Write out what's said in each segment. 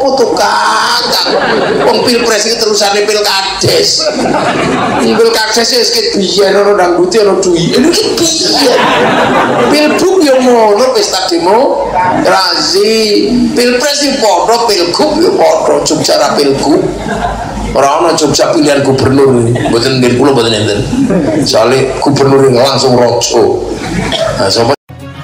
opo to Kang? Wong pilpres iki terusane pilkades. Pilkades wis kebiyen ora ndangguti ora duwi. Iki piye? Pilbuk yo ngono pesta demo razi. Pilpres yo padha, pilgub yo padha, Jogja ra pilgub. Ora ana Jogja pilihan gubernur mboten nggih kula mboten enten. Soale gubernur langsung raja. Nah, sapa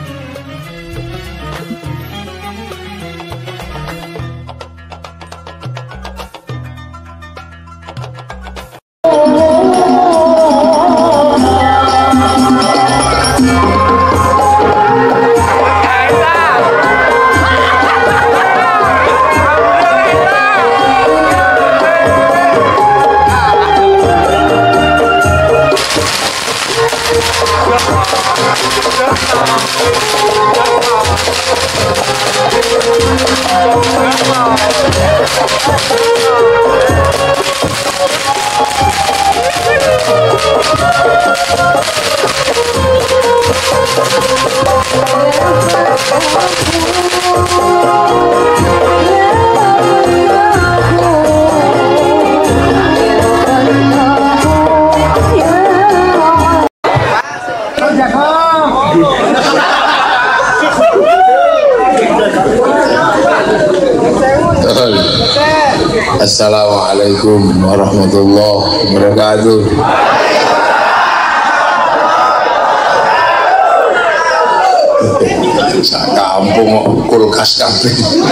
Assalamualaikum warahmatullahi wabarakatuh. Kampung kulkas kabeh.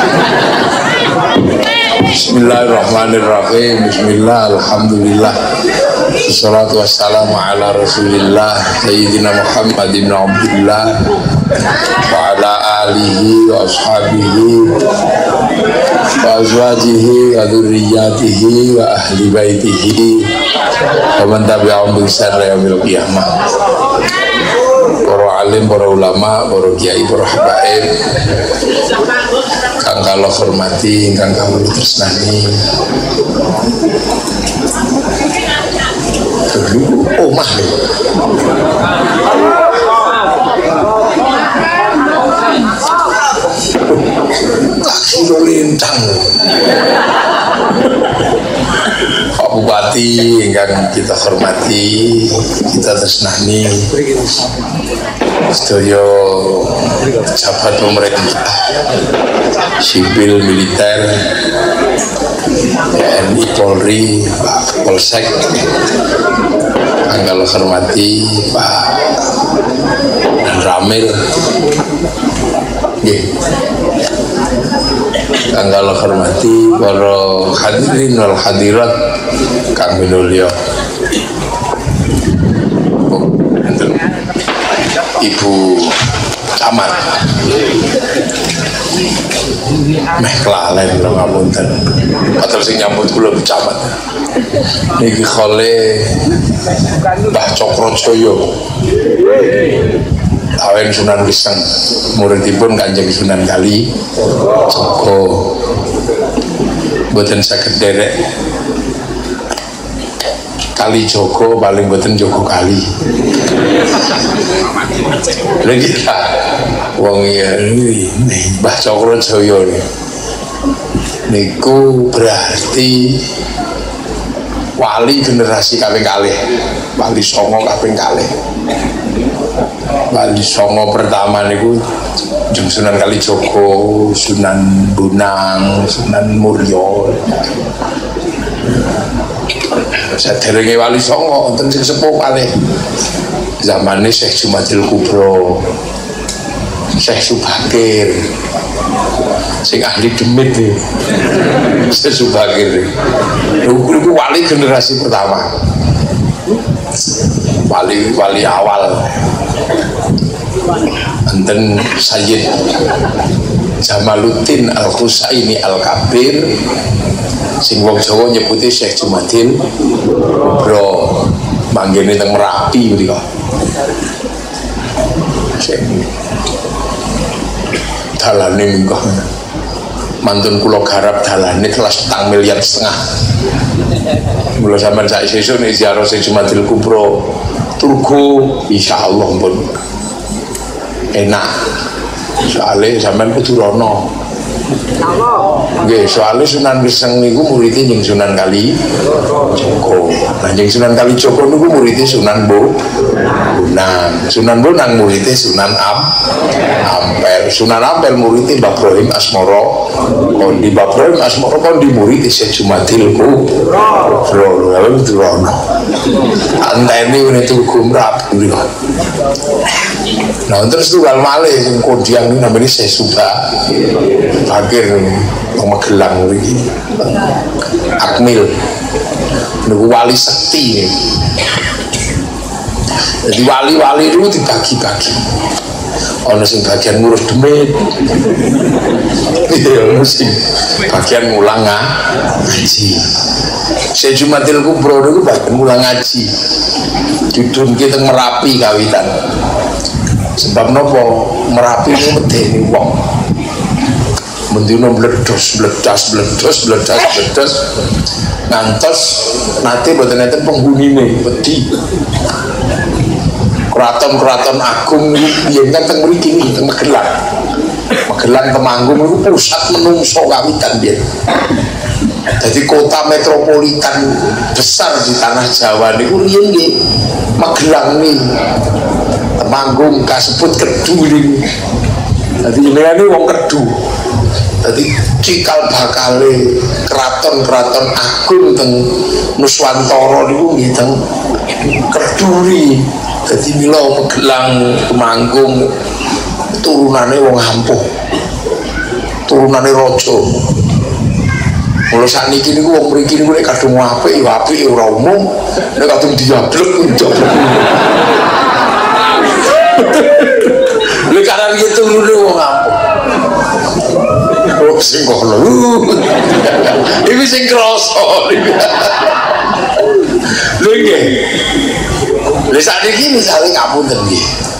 Bismillahirrahmanirrahim. Bismillah, alhamdulillah. Wassalatu wassalamu ala Rasulillah Sayyidina Muhammad ibn Abdullah wa ala alihi wa ashabihi wa azwajihi wa dzurriyyatihi wa ahli baitihi wa man tabi'ahum bi ihsan ila yaumil qiyamah. Para alim, para ulama, para kiai, para habaib kang kula hormati, kang kula tresnani. Omah nih. Lagi lintang. Pak Bupati ingkang kita hormati, kita tresnani, sedaya pejabat pemerintah, sipil, militer, TNI, Polri, Pak Polsek, anggal hormati Pak dan Ramil, anggal hormati para hadirin wal hadirat kang minulya, Ibu Camat, meh kelalen lho ngapunten. Padahal sing nyambut kula Camat. Niki khole Mbah Cokrojoyo. Awen Sunan Wiseng, muridipun Kanjeng Sunan Kali. Joko mboten saged derek Kali Joko, paling mboten Joko Kali. Lha kita wong iki Mbah Cokrojoyo niku berarti wali generasi kaping kalih, wali songo kaping kalih. Wali songo pertama niku Sunan Kalijogo, Sunan Bonang, Sunan Mulyo. Saderenge wali songo wonten sing sepuh kalih. Zamane Syekh Jumadil Kubro, Syekh Subakir, sing ahli demit nih, Syekh Subakir. Niku wali generasi pertama, wali awal. Enten Sayyid Jamaluddin Al-Husaini Al-Kabir, sing wong Jawa nyebuti Syekh Jumadil Kubro, manggene teng Merapi mriko. Dalane minggu mantun kula garap dalane kelas 4,5 miliar. Mula sampean sak sesuk nek ziarah Syekh Jumadil Kubro turgo insyaallah pun enak. Soale sampean kudu rono. Nggih, soalnya Sunan Geseng niku muridnya jeung Sunan Kalijogo. Nah, jeung Sunan Kalijogo niku muridnya Sunan Bonang. Sunan Bonang muridnya Sunan Ampel. Sunan Ampel muridnya Mbah Ibrahim Asmoro. Kondi Mbah Ibrahim Asmoro kondi muridnya Syekh Jumadil Kubro. Lha betul ono. Antene ngene Tugu Merapi niku. Nah, terus tunggal malih sing kondiang niku namanya Syekh Subha Fakir Magelang iki. Akmil niku wali sekti. Jadi wali-wali itu dibagi-bagi. Ono sing bagian ngurus demit. Ono sing bagian ngulang ngaji. Syekh Jumadil Kubro niku bagian ngulang ngaji. Didunke teng Merapi kawitan. Sebab nopo Merapi niku medeni wong. Mendino bledos ngantos nanti mboten enten penghunine wedi. Keraton-keraton agung niku biyen kan teng mriki niki teng Magelang. Magelang Temanggung niku pusat menungso kawitan biyen. Jadi kota metropolitan besar di tanah Jawa niku riyen nggih Magelang niki. Temanggung kasebut Kedu niku. Dadi jenengane wong Kedu. Jadi cikal bakale keraton-keraton agung teng Nuswantara niku nggih teng Keduri. Jadi mila Magelang Temanggung turunane wong ampuh. Turunane raja. Mula sakniki niku wong mriki niku nek kadung apik ya apik ora umum, nek kadung diablek njoblek. Lek karan iki turune wong ampuh. Oh sing kono. Iki sing krasa. Lho nggih. Lha sakniki misale ngapunten nggih.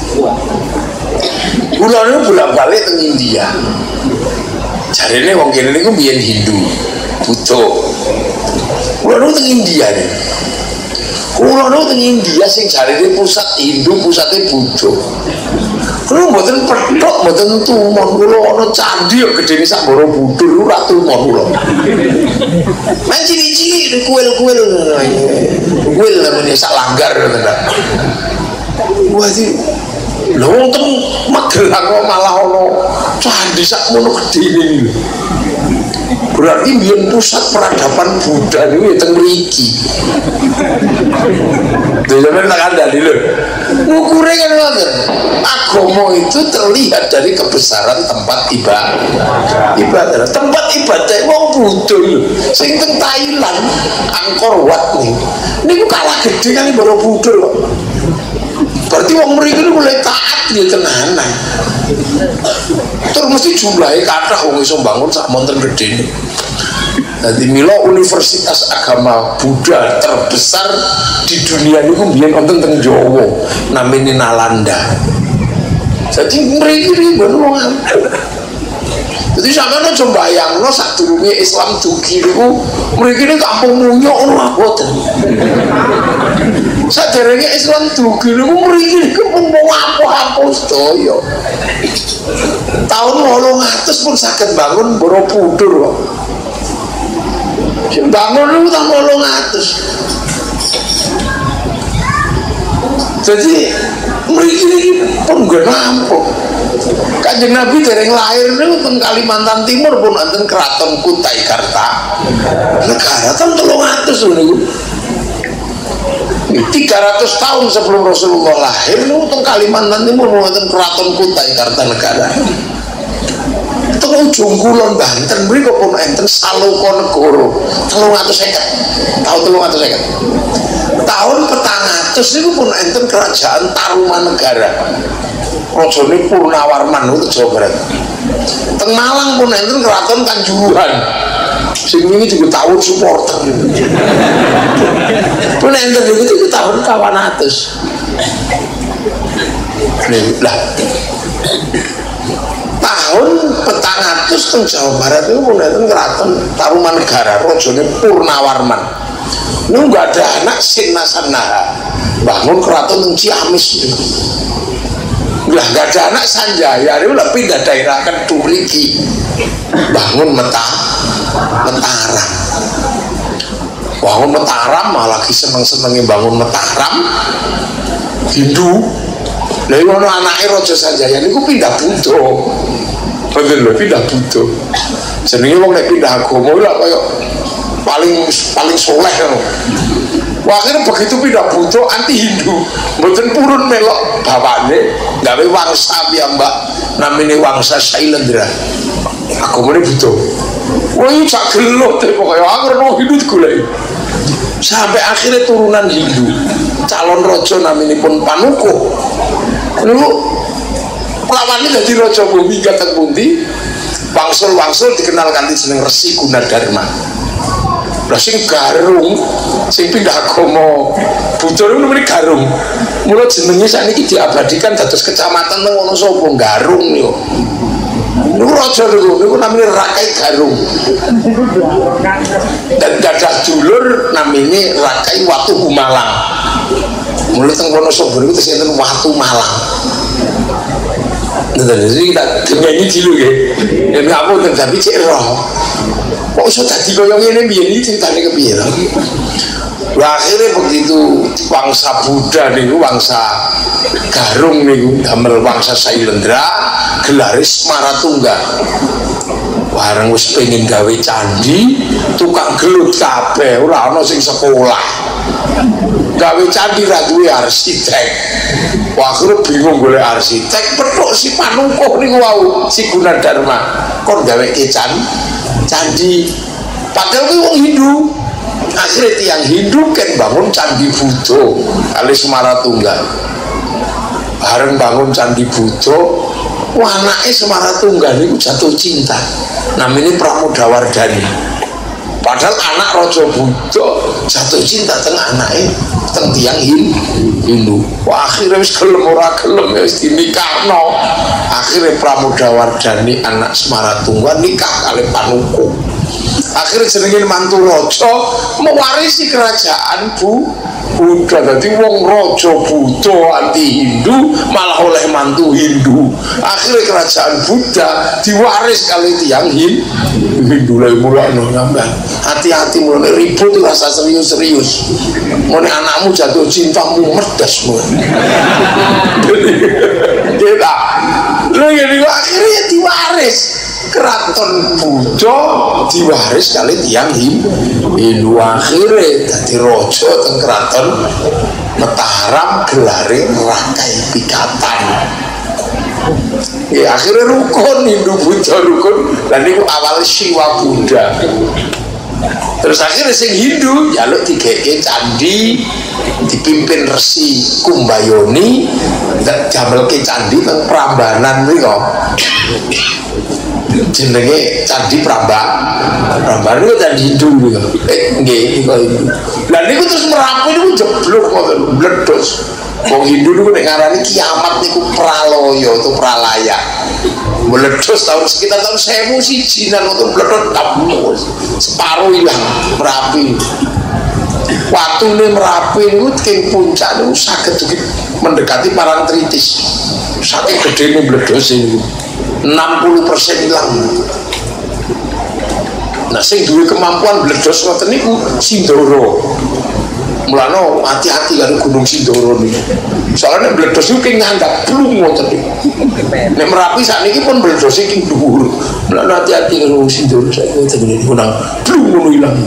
Kula niku bolak-balik teng India. Jarene wong kene niku biyen Hindu, Buddha. Kula niku teng India nih. Kula niku teng India sing jarene pusat Hindu, pusate Buddha. Kula mboten petok, mboten tumon. Kula ana candhi kok gedene sak Borobudur ora tumon kula. Men cilik-cilik kuil-kuil. Kuil namanya sak langgar tenan. Wah iki lho wong teng Magelang kok malah ana candhi sak ngono gedene iki. Berarti biyen pusat peradaban Buddha niku ya teng mriki. Dene tak kandhani lho. Ukure kan ngoten. Agama itu terlihat dari kebesaran tempat ibadah. Tempat ibadah wong Buddha lho. Sing teng Thailand, Angkor Wat niku kalah gedhe kali Borobudur kok. Berarti wong mriki niku mulai taat ya tenanan. Terus mesti jumlahnya kathah wong iso bangun sak monten gedene. Jadi mila universitas agama Buddha terbesar di dunia niku biyen wonten teng Jawa namine Nalanda. Jadi mriki niku wong ampuh. Jadi sampeyan aja mbayangno sadurunge Islam dugi niku mriki niku kampung munyuk ngono aboten. Saderenge Islam dugi niku mriki niku wong ampuh-ampuh sedaya. Tahun 800 pun saged bangun Borobudur kok. Sing bangun niku tahun 800. Jadi mriki niki pun nggih ampuh. Kanjeng Nabi dereng lahir niku teng Kalimantan Timur pun wonten Kraton Kutai Kartanegara tahun 300 niku. 300 tahun sebelum Rasulullah lahir niku teng Kalimantan Timur wonten Kraton Kutai Kartanegara. Teng ujung kulon Banten mriku pun enten Saloka-negara 350. Tahun 350. Tahun 400 niku pun enten Kerajaan Tarumanegara. Rajane Purnawarman itu Jawa Barat. Teng Malang pun enten Keraton Kanjuruhan. Sing wingi juga tahun supporter. Pun enten itu tahun 400. Lah. Tahun 400 teng Jawa Barat itu pun enten Keraton Tarumanegara, rajane Purnawarman. Ini enggak ada anak Sinasanaha. Bangun keraton teng Ciamis. Lah enggak ada anak Sanjaya, dia udah pindah daerah kan Turiki. bangun Mataram. Bangun Mataram malah lagi seneng-senengnya bangun Mataram Hindu. Lah ono anake Raja Sanjaya niku pindah Buddha. Bener lho, pindah Buddha. Jenenge wong nek pindah agama lho kaya paling soleh ngono. Wah, akhirnya begitu pindah Buddha anti Hindu, mboten purun melok bapakne gawe wangsa piyambak namine wangsa Sailendra. Agamane Buddha. Wah, iki sak gelut pokoke akhire wong Hindu digoleki. Sampai akhirnya turunan Hindu, calon raja naminipun Panukuh. Niku lawane dadi raja bumi kateng pundi? Wangsul dikenal kanthi jeneng Resi Gunadarma. Lah sing Garung, sing pindah agama Buddha niku namine Garung. Mula jenenge sakniki diabadikan dados kecamatan nang Wonosobo, Garung niku. Niku raja niku namine Rakai Garung. Dan gadah dulur namine Rakai Watu Malang. Mula teng Wonosobo niku terus enten Watu Malang. Jadi kita nyanyi dulu ya. Dan kamu tapi cek roh. Kok iso dadi kaya ngene piye iki ceritane kepiye to? Lah akhirnya begitu wangsa Buddha niku wangsa Garung niku damel wangsa Sailendra gelare Smaratungga. Bareng wis pengen gawe candi, tukang gelut kabeh, ora ana sing sekolah. Gawe candi ra duwe arsitek. Wah, akhirnya bingung golek arsitek, petuk si Panukuh niku wau, si Gunadarma. Kon gawe candi. Padahal kuwi wong Hindu. Akhirnya tiang Hindu kan bangun candi Buddha kali Smaratungga. Bareng bangun candi Buddha, anake Smaratungga niku jatuh cinta. Namanya Pramodawardhani. Padahal anak Raja Buddha jatuh cinta teng anake teng tiang Hindu. Wah, akhirnya wis gelem ora gelem wis dinikahno. Akhirnya Pramodawardhani anak Smaratungga nikah kali Panukuh. Akhirnya jenenge mantu raja mewarisi kerajaan Buddha. Dadi wong raja Buddha anti Hindu malah oleh mantu Hindu. Akhirnya kerajaan Buddha diwaris kali tiang Hindu. Lah mulane sampean hati-hati mulane ribut rasa serius-serius. Ngene anakmu jatuh cintamu medes mu. Kita lho ngene akhirnya diwaris. Keraton Buddha diwaris kali tiang Hindu. Akhirnya dadi raja teng keraton Mataram gelare Rakai Pikatan. Ya akhirnya rukun Hindu Buddha rukun. Dan niku awal Siwa Buddha. Terus akhirnya sing Hindu jaluk digeke candi dipimpin Resi Kumbayoni jamelke candi teng Prambanan niku. Jenenge Candi Prambanan niku candi Hindu niku. Nggih niku Hindu. Lah niku terus Merapi niku jeblok ngoten meledos. Wong Hindu niku nek ngarani kiamat niku praloyo atau pralaya. Meledos sekitar tahun 1001 untuk meledos separuh hilang Merapi. Watune Merapi niku king puncak niku saged mendekati Parangtritis. Saking gedene meledos niku. 60% hilang. Nah sing duwe kemampuan meledos ngoten niku Sindoro. Mulane hati-hati karo Gunung Sindoro niku. Soalnya meledos niku king ngandhap blung ngoten niku. Nek Merapi sakniki pun meledos king dhuwur. Mulane hati-hati karo Sindoro saiki ngoten niku nang blung ngono ilang.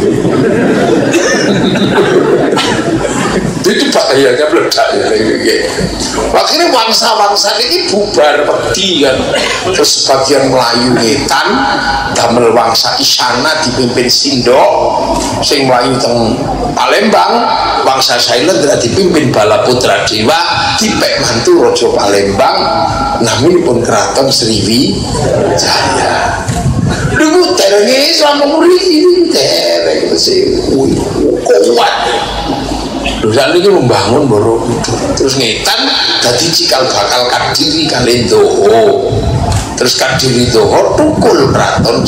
Itu bahayanya meledak ya. Akhirnya bangsa-bangsa ini bubar pergi kan. Terus sebagian Melayu Ngetan damel bangsa Isana dipimpin Sindok, sing Melayu teng Palembang bangsa Sailendra dipimpin Balaputra Dewa dipek mantu Raja Palembang naminipun Keraton Sriwijaya. Niku derenge Islam mriki dereng sing kuat. Dosa ini membangun Borobudur. Terus Ngetan dadi cikal bakal Kadiri kali Doho. Terus Kadiri Doho tukul Keraton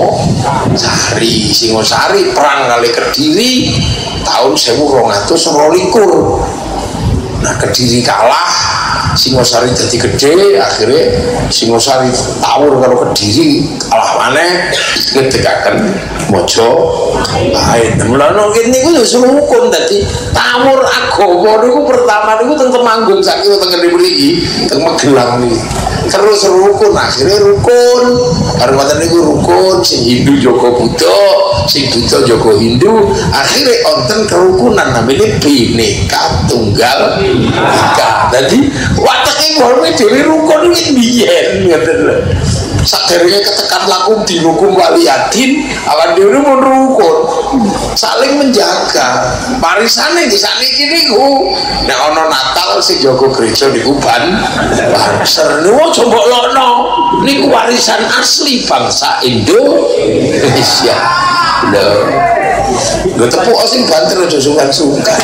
Singosari perang kali Kediri tahun 1222. Nah Kediri kalah Singosari jadi gede, akhirnya Singosari tawur karo Kediri kalah maneh ngedekaken Mojopahit. Mulane niku yo rukun dadi tawur agama niku pertama niku teng Temanggung saking teng ngene mriki teng Magelang niki. Terus rukun, akhirnya rukun bareng ngoten niku rukun sing Hindu jaga Buddha, sing Buddha jaga Hindu, akhirnya wonten kerukunan namanya Bhinneka Tunggal Ika. Jadi wateke ngene dhewe rukun iki biyen ngoten lho. Saderenge ketekan lakum dinukum waliyadin, awan dhewe mun rukun saling menjaga. Parisane nggih sakniki niku nek ana Natal sing jaga gereja niku banser niku aja mbok lokno. Niku warisan asli bangsa Indonesia. Lho. Lho tepuk sing banter aja sungkan-sungkan.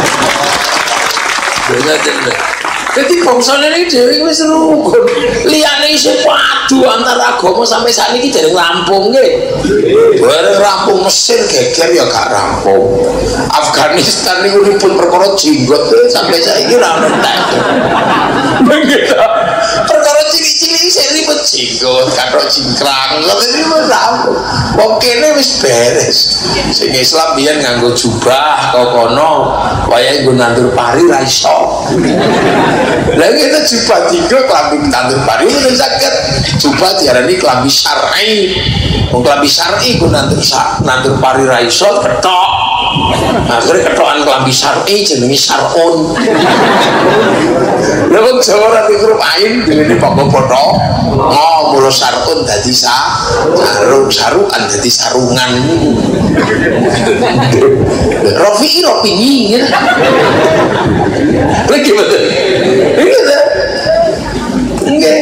Jadi bangsane iki dhewe wis rukun. Liyane isih padu antara agama sampai sakniki dereng rampung nggih. Bareng rampung Mesir geger ya gak rampung. Afghanistan niku ribut perkara jenggot sampai saiki ora entek. Begitu. Perkara cilik-cilik sing ribut jenggot, kathok cingkrang, ngoten niku rampung. Wong kene wis beres. Sing Islam biyen nganggo jubah kok kono, wayahe nggo nandur pari ra iso. Lah kita jubah tiga klambi tandur pari itu sakit. Jubah diarani klambi syar'i. Wong klambi syar'i ku nandur pari ra iso ketok. Akhirnya ketokan klambi syar'i jenenge syar'un. Lha wong Jawa ra huruf ain dene pokok potho. Oh, mulo syar'un dadi sarukan dadi sarungan. Rafi'i rapingi. Lagi betul. Nggih.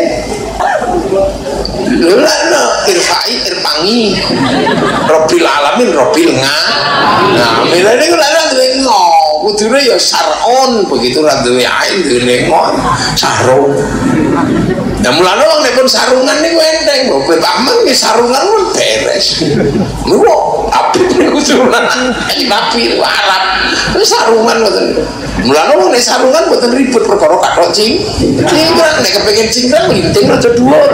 Lha irfa'i irpangi. Rabbil alamin rabbil nah, milane niku lha ngo. Kudune ya sar'un, begitu ra duwe ain duwe ngon. Sarung. Nah mulane wong nek pun sarungan niku enteng, kok paman nggih sarungan pun beres. Niku apik niku turunan Nabi Arab. Sarungan ngoten. Mulane wong nek sarungan mboten ribut perkara kathok cingkrang, nek kepengin cingkrang linting aja dhuwur.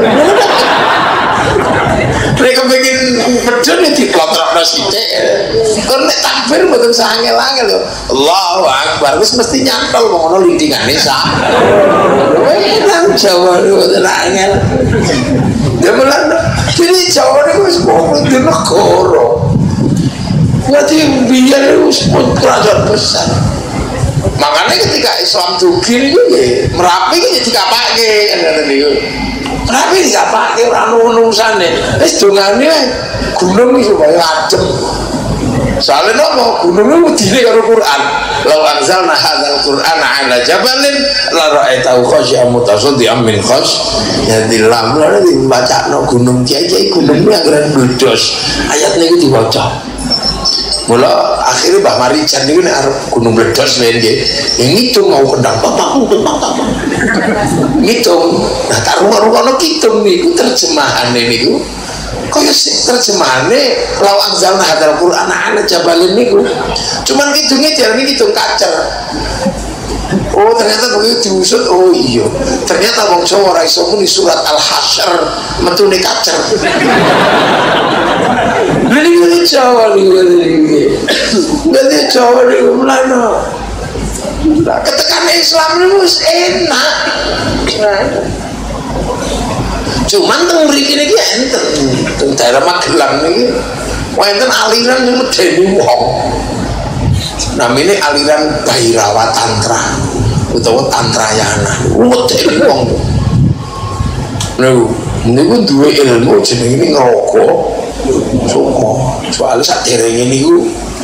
Nek kepengin pedhon ya diplotrokno sithik. Kon nek takbir mboten sangel-angel lho. Allahu Akbar wis mesti nyantol wong ono lintingane sak. Nang Jawa mboten angel. Ya mulane kene Jawa niku wis wong di negara. Berarti biyen wis kerajaan besar. Makanya ketika Islam dugi niku nggih Merapi iki dikapake ngoten niku. Merapi dikapake ora ono-onusane. Wis dongane gunung iki supaya adem. Soalnya nopo gunung itu wedine karo Quran. Law anzalna hadzal Qur'ana 'ala jabalin la ra'aitahu khashi'an mutasaddian min khasyatillah. Mulane dibacakno gunung kiai-kiai gunung iki anggere meledos. Ayat niku diwaca. Mula akhirnya Mbah Marijan niku nek arep gunung meledos nggih. Ya ngitung mau kendang bapak. Ngitung. Nah tak rungono kitung niku terjemahane niku. Kaya terjemahane law anzalna hadzal Qur'ana 'ala jabalin niku. Cuman kidunge diarani kidung kacer. Oh ternyata begitu diusut. Oh iya. Ternyata wong Jawa ora iso muni surat Al-Hasyr metune kacer. Lha niku Jawa niku. Dadi Jawa niku mlano. Lah ketekane Islam niku wis enak. Cuman teng mriki niki enten teng daerah Magelang niki wonten aliran sing medeni wong. Namine aliran Bhairawa Tantra utawa Tantrayana. Medeni wong. Niku duwe ilmu jenenge ngroko. Soale saderenge niku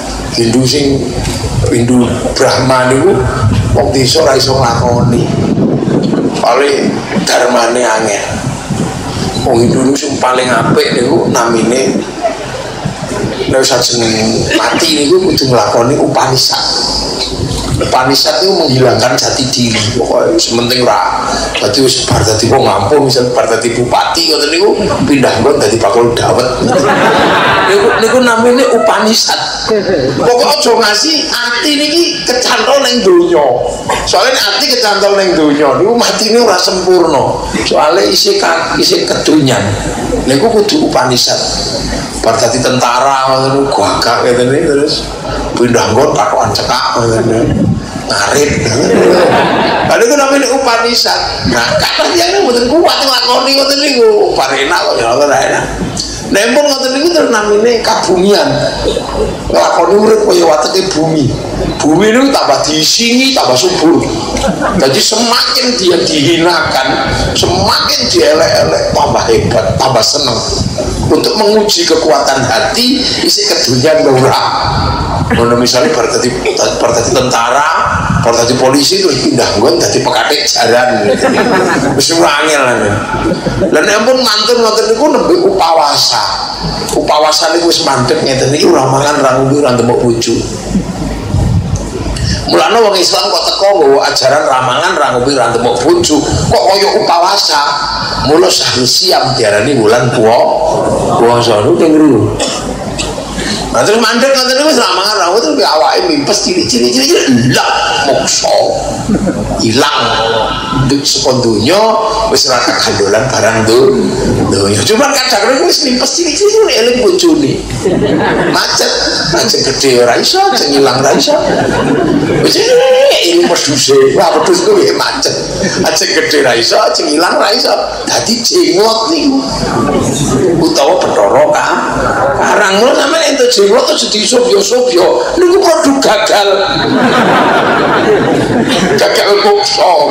Hindu Brahma niku wong desa ora iso nglakoni. Paling dharmane angel. Wong Hindu sing paling apik niku namine nek sajeneng mati niku kudu nglakoni Upanishad. Upanishad itu menghilangkan jati diri. Pokoke sementing ora dadi wis bar dadi wong ngampung, misal bar dadi bupati ngoten niku pindah nggon dadi bakul dawet. niku namine Upanishad. Pokok aja ngasih ati niki kecantol ning donya. Soalnya ati kecantol ning donya niku matine ora sempurna. Soalnya isi kedunyan. Niku kudu Upanishad. Bar dadi tentara ngono gagak ngene terus pindah nggon takokan cekak ngene. Ngarit. Padahal itu namanya Upanishad. Nah, kata yang mboten kuat nglakoni ngoten niku. Parena kok ya ora enak. Nek pun ngoten niku terus namine kabumian. Nglakoni urip kaya wateke bumi. Bumi niku tambah diisingi, tambah subur. Jadi semakin dia dihinakan, semakin dielek-elek, tambah hebat, tambah senang. Untuk menguji kekuatan hati, isi kedunyan ora. Kalau misalnya bar dadi tentara, bar dadi polisi terus pindah nggon dadi pekatik jaran. Wis angel ana. Lan ampun mantun ngoten niku nembe upawasa. Upawasa niku wis mandeg ngeten iki ora mangan ra ngombe ra ndemok bojo. Mulane wong Islam kok teko nggawa ajaran ramangan ra ngombe ra ndemok bojo, kok kaya upawasa. Mula sahur siam diarani wulan puasa niku ngriku. Nah terus mandek ngoten niku ramangan ra ngoten kuwi awake mimpes cilik-cilik lah mokso. Ilang nduk saka donya wis ora kagandolan barang donya. Cuma kadang-kadang wis mimpes cilik-cilik eling bojone. Macet gede ora iso, sing ilang ra iso. Wis ini meduse, wah medus kuwi macet. Ajeng gede ra iso, sing ilang ra iso. Dadi jenglot niku. Utawa Bathara Karang lho sampeyan entuk jenglot terus disobyo-sobyo. Niku produk gagal. Gagal mokso.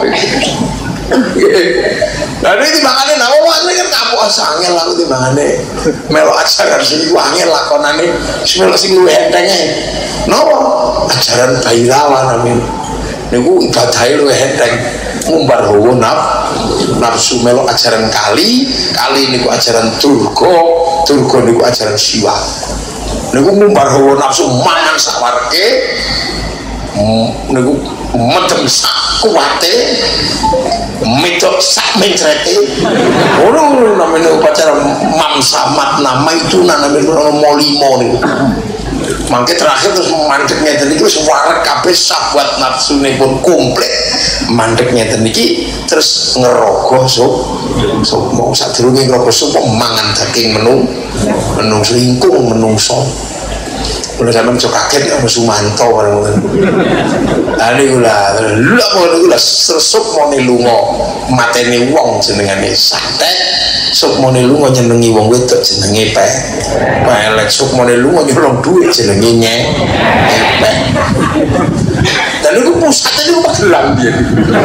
Lah iki mangane nah wong kan kapok sangel aku timbangane melok ajaran sing ku angel lakonane melok sing luwih enteng ae. Napa? Ajaran Bhairawa namine. Niku ibadahe luwih enteng. Ngumbar hawa nafsu melok ajaran kali niku ajaran Durga niku ajaran Siwa. Niku ngumbar hawa nafsu mangan sawarke niku medem sak kuwate medok sak mencrete ngono namanya upacara mamsamat nama itu namanya molimo niku. Mangke terakhir terus mandek ngeten iki wis wareg kabeh sahabat nafsune pun komplit mandek ngeten iki terus ngerogoh sup mau sadurunge ngerogoh sup mangan daging menung selingkung menungso. Kalau sampeyan cok kaget ya Sumanto bareng ngoten. Lah niku lah sesup mone lunga mateni wong jenengane santet, sup mone lunga nyenengi wong wedok jenenge pelek, sup mone lunga nyolong duit jenenge nyepek. Dan niku pusate niku Magelang dia.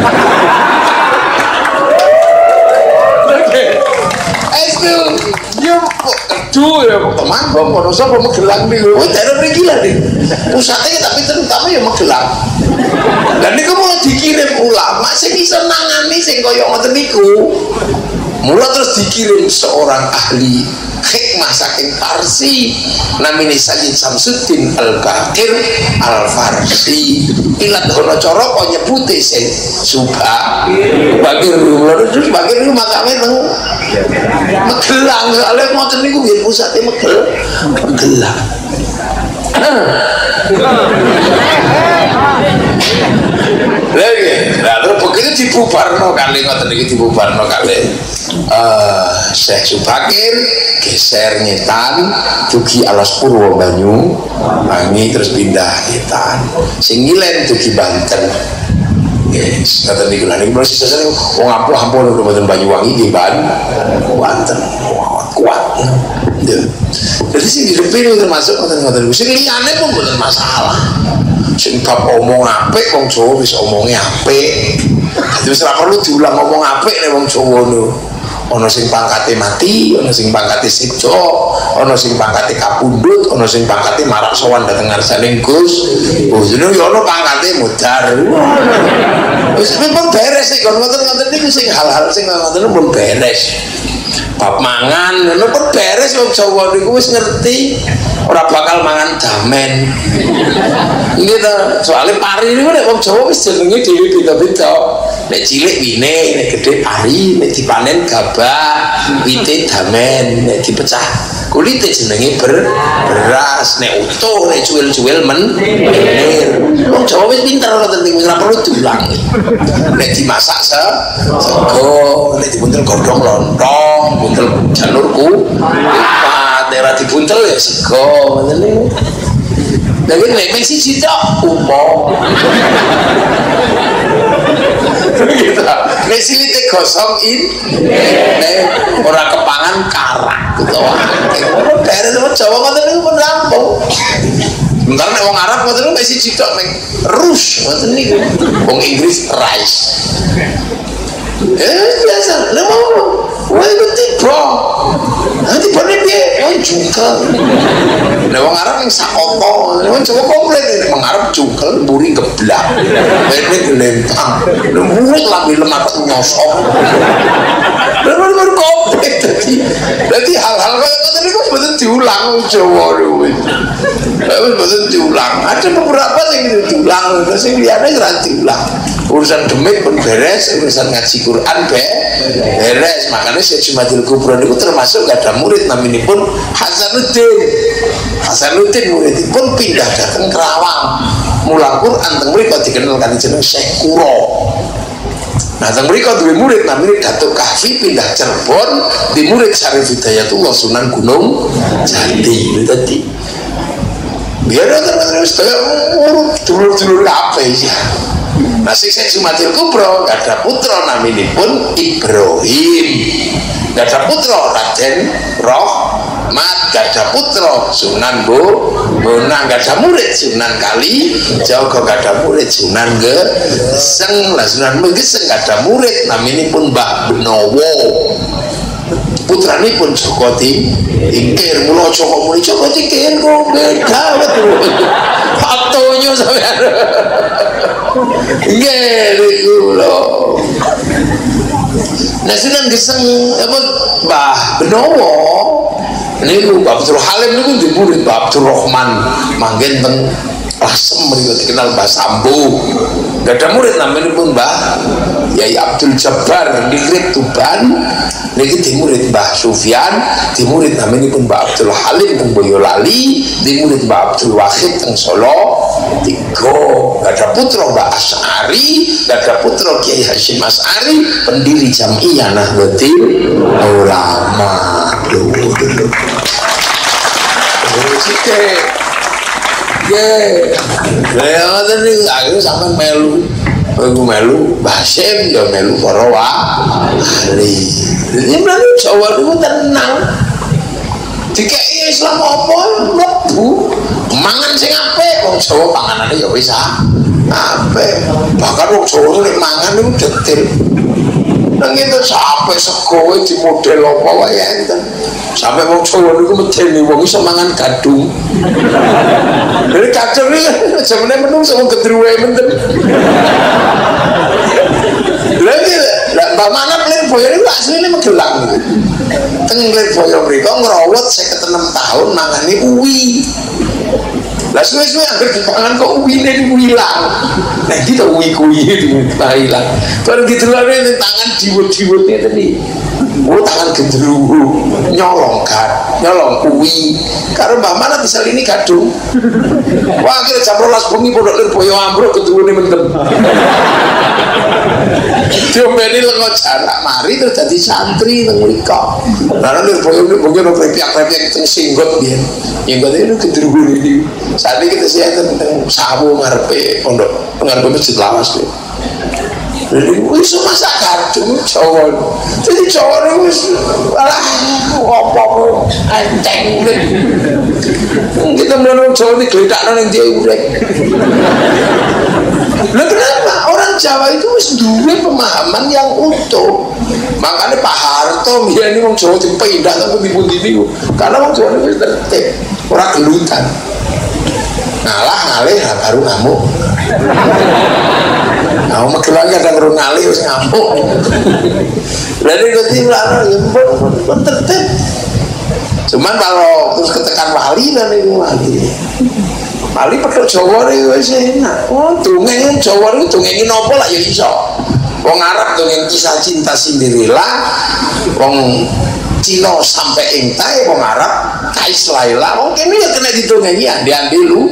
Aduh ya teman kok sapa Magelang niku. Kuwi daerah mriki lho nih. Pusate tapi terutama ya Magelang. Dan niku mau dikirim ulama sing bisa nangani sing kaya ngoten niku. Mula terus dikirim seorang ahli hikmah saking Parsi namine Sayyid Samsuddin Al-Baqir Al-Farsi. Ilat hono cara kok nyebute sing Bakir terus Bakir niku makame teng Magelang. Soalnya ngoten niku nggih pusate Magelang. Lah terus begitu dibubarno kali ngoten iki dibubarno kali Syekh Subakir geser nyetan dugi Alas Purwo Banyu Wangi terus pindah nyetan sing ngilen dugi Banten. Yes, kata niku lha niku mesti sesane wong ampun udah mboten Banyuwangi nggih Banten kuat. Jadi sing direpin termasuk ngoten-ngoten sing liyane pun mboten masalah. Sing bab omong apik wong Jawa wis omonge apik. Dadi wis ora perlu diulang ngomong apik nek wong Jawa niku. Ana sing pangkate mati, ana sing pangkate sejo, ana sing pangkate kapundhut, ana sing pangkate marak sowan dhateng ngarsane Gus. Oh, jenenge ya ana pangkate mudhar. Wis pun beres sik ngoten-ngoten niku sing hal-hal sing ngoten pun beres. Bab mangan ngono pun beres wong Jawa niku wis ngerti ora bakal mangan damen. Nggih to, soalé pari niku nek wong Jawa wis jenenge dhewe beda-beda. Nek cilik wine, nek gedhe pari, nek dipanen gabah, wite damen, nek dipecah kulite jenenge beras, nek utuh nek cuwil-cuwil menir. Wong Jawa wis pinter ngoten niku ora perlu diulang. Nek dimasak sego, nek dibuntel godhong lontong, buntel janurku, lipat, nek ora dibuntel ya sego ngoten niku. Lagi nek mung siji tok upo. Gitu. Nek silite gosong ora kepangan karak gitu. Daerah temen Jawa ngoten niku pun rampung. Bentar nek wong Arab ngoten niku mesti cidok ning rush ngoten niku. Wong Inggris rice. Biasa, lha mau. Wah itu tiba. Nanti pada dia juga. Nek wong Arab ning sakoto, wong Jawa komplit nek wong Arab juga mburi geblak. Ini gelempang. Mulut lambe lemak nyosok. Bener-bener komplit jadi hal-hal kayak ngoten niku mboten diulang Jawa niku. Mboten diulang. Ada beberapa yang diulang, sing liyane ora diulang. Urusan demit pun beres, urusan ngaji Quran beres. Makanya Syekh Jumadil Kubro niku termasuk gak ada murid naminipun Hasanuddin. Hasanuddin muridipun pindah datang Kerawang. Mulang Quran teng mriku dikenal kan jeneng Syekh Kuro. Nah, teng mriku duwe murid namine Datuk Kahfi pindah Cirebon, di murid Syarif Hidayatullah Sunan Gunung Jati. Dadi biar terus dulur-dulur kabeh ya. Nah, Syekh Jumadil Kubro gak ada putra naminipun Ibrahim, gak ada putra Raden Rohmat, gak ada putra Sunan Bonang, gak ada murid Sunan Kalijaga, gak ada murid Sunan Geseng. Lah Sunan Geseng gak ada murid naminipun Mbah Benowo. Putranipun Joko Tingkir. Mula Joko muni Joko Tingkir kok beda betul. Fotonya sampean. Nggih niku lho. Nah Sunan Geseng apa Mbah Benowo niku Mbah Abdul Halim niku di murid Mbah Abdul Rahman manggen teng Lasem mriku dikenal Mbah Sambu. Gak ada murid namanya pun Mbah Yai Abdul Jabbar di Grip Tuban. Niki di murid Mbah Sufyan, di murid namanya pun Mbah Abdul Halim teng Boyolali, di murid Mbah Abdul Wahid teng Solo. Tiga, gak ada putra Mbah Asy'ari, gak ada putra Kiai Hasyim Asy'ari, pendiri Jam'iyah Nahdlatul Ulama. Dulu. Ya, tadi aku sampai melu, aku melu Basim, ya melu para wali. Jadi melu Jawa itu tenang. Dikei Islam apa mlebu, mangan sing apik, wong Jawa panganane ya wis apik. Bahkan wong Jawa nek mangan niku detil. Nang itu sampai sego di model apa wae enten. Sampai wong Jawa niku medeni wong iso mangan gadung. Dari kadung iki jamane menungso wong gedruwe menten. Lagi Mbak Manap Lirboyo niku asline Magelang niku. Teng Lirboyo mriku ngrawat 56 tahun mangani uwi. Lah suwe-suwe anggere dipangan kok uwine niku ilang. Nah iki to uwi kuwi ilang. Bareng didelone ning tangan diwut-diwut ngeten iki. Oh tangan gendruwo nyolong kuwi karo Mbah Mana bisa ini gadung. Wah akhirnya jam 12 bengi Pondok Lirboyo ambruk gendruwone mentem. Diombeni lengo jarak mari terus dadi santri teng mriko. Lah Lirboyo niku mungkin repiak-repiak teng singgot biyen. Singgot itu gendruwo iki. Saat ini kita siapkan teng sawu ngarepe pondok ngarepe Masjid Lawas niku. Jadi wis masak gadung Jawa. Jadi Jawa niku wis alah apa enteng. Kita menurut Jawa ini gledakno ning dia urip. Lah kenapa orang Jawa itu wis duwe pemahaman yang utuh. Makanya Pak Harto biyen ini wong Jawa dipindah sampe dipundi niku. Karena wong Jawa wis tertib, ora gelutan. Ngalah ngalih baru ngamuk. Nah, Magelangnya ada ngerung ngalih harus ngamuk. Jadi ketimbangan ya pun tertib. Cuman kalau terus ketekan wali dan itu wali pakai Jawa itu enak. Oh, dongeng Jawa itu dongengin apa lah ya iso. Wong Arab dongeng kisah cinta Cinderella, wong Cina sampai entai, wong Arab Kais Laila wong kene ya kena ditunggangi ande-ande lu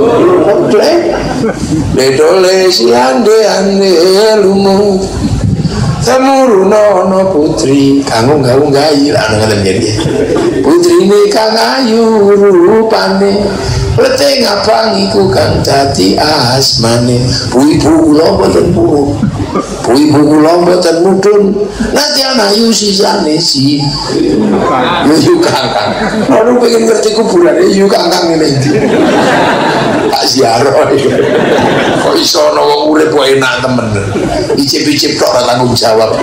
dole si ande-ande lumu Samurunono putri kanggo gawi anu ngaten jadi putrine kang ayu rupane lete ngapang iku kang dadi asmane ibu kula mboten purun ibu kula mboten mudhun nanti ana ayu sisane si yu kangkang anu pengen ngerti kuburane yu kangkang ngene iki tak ziarah kok iso ana wong urip kok enak temen icip-icip kok ora tanggung jawab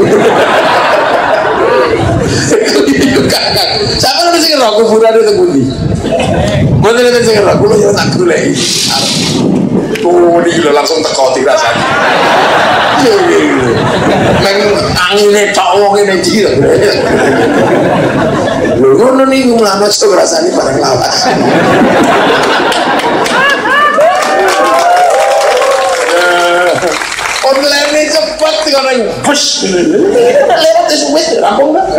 yu kangkang sampeyan mesti ngerti kuburane teng pundi mboten enten sing ngerti kula yo tak goleki oh iki lho langsung teko dirasani men angine tok wong ngene iki lho ngono niku mlamat sok rasane bareng lawas online cepet orang push lewat itu wis rampung dah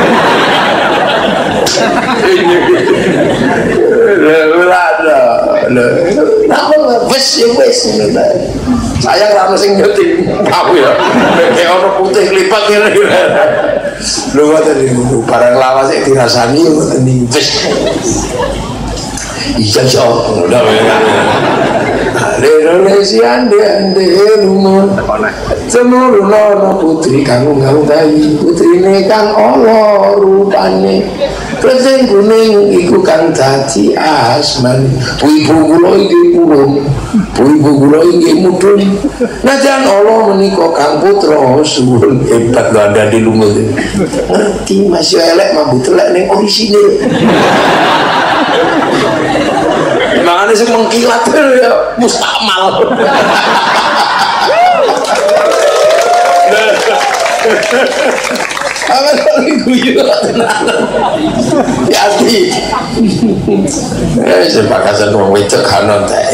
rampung wis sayang rano sing nyeting aku ya kayak orang putih lipat lu ngoten niku barang lawas sing dirasani ngoten niku wis iya yo udah Lele si ande lumun Semurunono putri kang gawi putrine kang ala rupane Presing kuning iku kang dadi asman ibu kula iki purun ibu kula iki mudhun najan ala menika kang putra suwun hebat lho anda di lumut ngerti masih elek mambu telek ning orisinil makanya sih mengkilat ya mustakmal apa lagi guyu hati sepakasan wong wedok kanon teh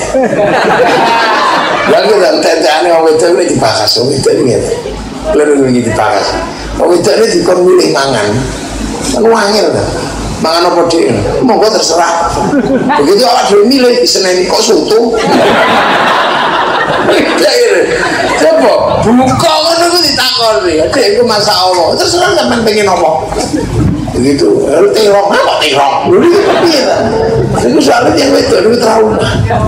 lagi dan tentane wong wedok ini dibakas wong wedok ini lalu ini dibakas wong wedok ini dikon milih mangan kan wangil kan mangan apa dek monggo terserah begitu awak dhewe milih diseneni kok soto coba buka ngono ku ditakoni dek iku masak apa terserah sampean pengen apa begitu terong apa terong lho piye ta iku soalnya yang wedok niku trauma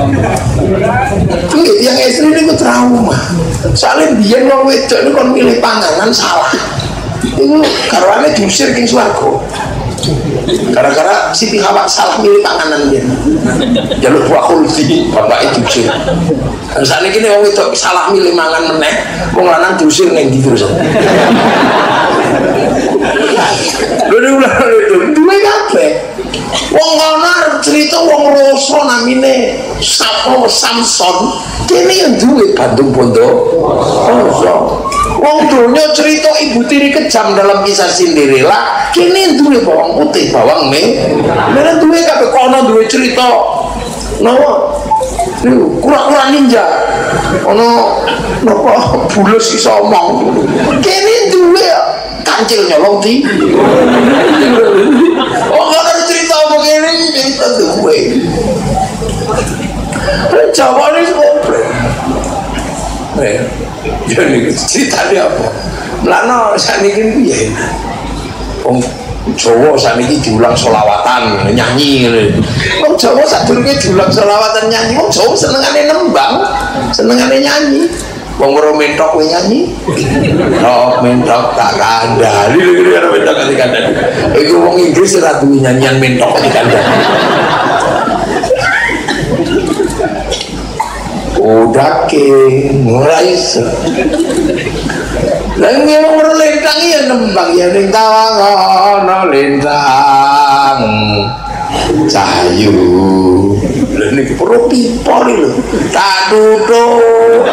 nggih yang istri niku trauma soalnya biyen wong wedok niku kon milih panganan salah iku karwane diusir king swarga gara-gara Siti Hawa salah milih panganan dia jalur buah khuldi bapak itu diusir saat ini orang itu salah milih mangan meneh wong lanang diusir neng gitu terus lalu ulah itu dua kabeh wong ngono cerita wong roso namine Sapo Samson kene yang duwe Bandung Bondo wong donya cerita ibu tiri kejam dalam kisah Cinderella kene duwe bawang putih bawang merah duwe kabeh kono duwe cerita nawa kura-kura ninja ono napa bulus iso omong kene duwe kancil nyolong di oh kalau cerita begini cerita duwe Jawa ini komplek jadi ceritanya apa melana saat ini ya Jawa saat ini diulang solawatan nyanyi orang Jawa saat dulu diulang solawatan nyanyi orang Jawa senengannya nembang senengannya nyanyi wong ora mentok kowe nyanyi tok mentok tak kandhani lho ora mentok tak kandhani iku wong Inggris ora duwe nyanyian mentok tak kandhani udake ora iso lan wong ora lintang ya nembang ya ning tawang ana lintang cahayu ini perlu pimpol lho tak duduk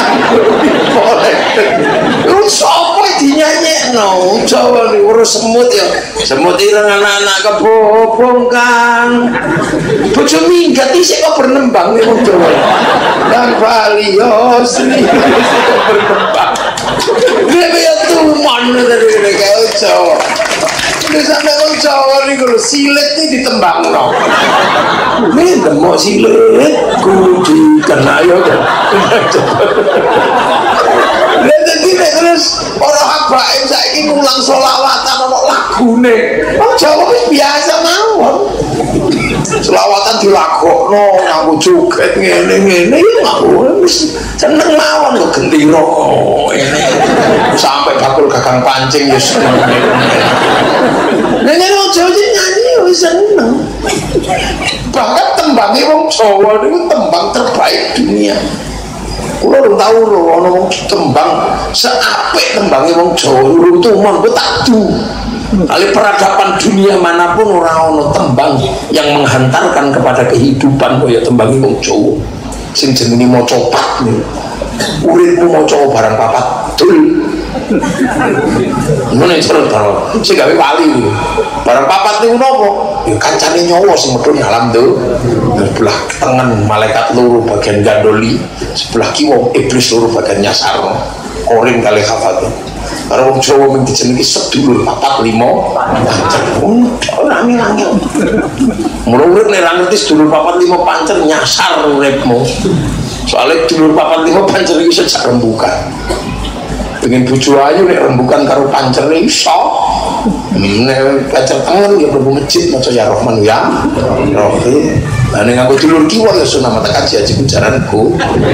lu sopo dinyanyekno Jawa ni urus semut ya semut ireng anak-anak kebobong kan bojo minggat isik kok bernembang nih wong Jawa dan valios nih bernembang dia ya tuman dari kayak Jawa sampai wong Jawa niku lho silet iki ditembangno. Nek demok silet kudu kena yo. Lha dadi nek terus ora habaib saiki ngulang selawatan ono lagune. Wong Jawa wis biasa mawon. Selawatan dilakokno nganggo joget ngene-ngene aku wis seneng mawon kok gendera ngene. Sampai bakul gagang pancing ya seneng. Nek wong Jawa nyanyi wis seneng. Bahkan tembange wong Jawa niku tembang terbaik dunia. Kulo ora tau lho ana wong tembang seapik tembange wong Jawa urung tumon kok tak du. Kali peradaban dunia manapun ora ana tembang yang menghantarkan kepada kehidupan kaya tembang wong Jawa. Sing jenenge maca pat niku. Uripmu maca barang papat dul. Ngene terus karo sing gawe wali niku. Barang papat niku napa? Ya kancane nyawa sing medhun alam tuh. Sebelah tengen malaikat loro bagian gandoli, sebelah kiwa iblis loro bagian nyasar. Korin kali hafal. Karo wong Jawa mung dijenengi sedulur 4 5 pancen. Ora milangnya. Mula urip nek ra ngerti sedulur 4 5 pancen nyasar uripmu. Soale sedulur 4 5 pancen iki sejak rembukan. Pengen bojo ayu nek rembukan karo pancen iso. Nek pacar tangan ya mlebu masjid maca ya Rahman ya Rahim. Lah nek aku dulur kiwa ya sunah mata kaji aji jaranku.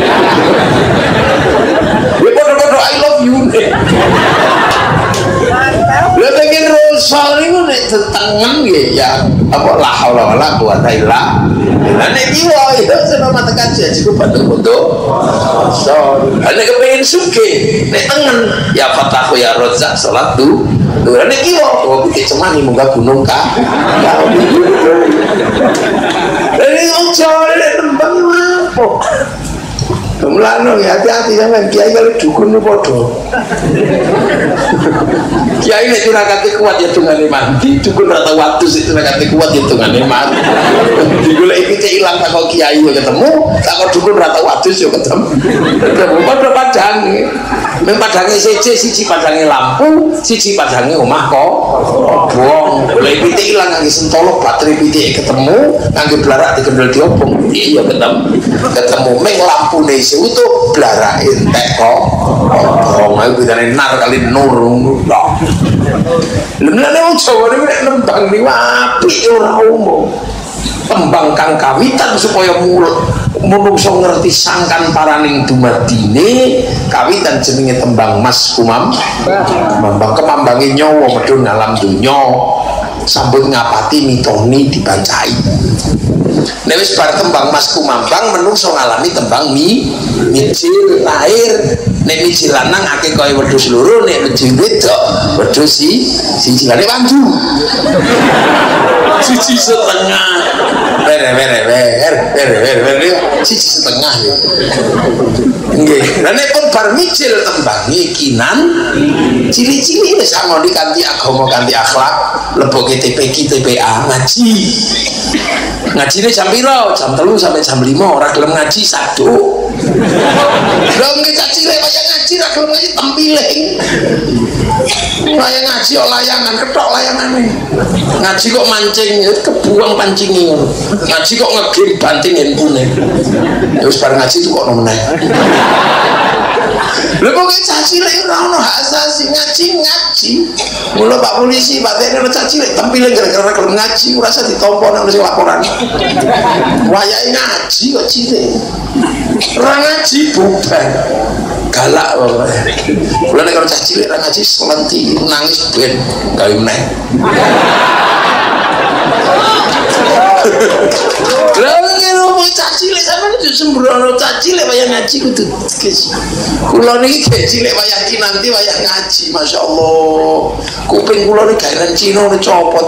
Ya padha-padha I love you. Lha pengen rusol niku nek tetengen ya apa la haula wala quwata illa billah. Nek kiwa ya sunah mata kaji aji ku padha-padha. So, nek kepengin sugih nek tengen ya fatahu ya Razzaq salat tu. Lha nek kiwa kok iki cemani munggah gunung ka. Dari wong Jawa nek tembang apa? Mulane hati-hati sampean kiai karo dukun padha. Kiai nek tirakate kuat ya tungane mandi, dukun ora tau watus itu tirakate kuat ya tungane mati. Digoleki pitik ilang tak kok kiai yo ketemu, tak kok dukun ora tau watus yo ketemu. Padha padhang. Mung padange siji padange lampu, siji padange omah kok. Wong golek pitik ilang ngangge sentolo baterai pitik ketemu, ngangge blarak dikendel diobong. Iya ketemu ming lampune utuh blarak entek kok. Wong ae bedane nar kali nur ngono. Lha wong Jawa niku nek nembang niku apik ora umum. Tembang kang kawitan supaya menungso ngerti sangkan paraning dumadine kawitan jenenge tembang Mas Kumam. Kemambang kemambange nyawa medhun alam donya sambut ngapati mitoni dibancai. Nek wis bar tembang Mas Kumambang menungso ngalami tembang mijil lahir. Nek mijil lanang akeh kaya wedhus loro, nek mijil wedok wedhus siji lane wanju. Siji setengah. Siji setengah ya. Nggih. Lah nek pun bar mijil tembange kinan cili-cili wis ngoni kanthi agama kanthi akhlak, leboke TPQ TPA ngaji. Ngajine jam piro? Jam 3 sampai jam 5 ora gelem ngaji saduk. Lha nggih caci lek kaya ngaji ra gelem ngaji tempiling. Kaya ngaji kok layangan ketok layangane. Ngaji kok mancing kebuang pancinge ngono. Ngaji kok ngegim banting handphone. Ya wis bar ngaji tuh kok meneh. Lha kok caci lek ora ono hak asasi ngaji. Mula Pak Polisi, Pak TNI ora caci lek tempiling gara-gara gelem ngaji ora usah ditampa nang sing laporan. Wayahe ngaji kok cilik. Ora ngaji bubar. Galak pokoke. Kula nek karo caci lek ora ngaji selenti nangis ben gawe meneh. Lha ngene mau caci lek sampeyan itu sembrono caci lek wayah ngaji kudu. Kula niki gek cilik wayah ki nanti wayah ngaji, masyaallah. Kuping kula niki gairan Cina copot.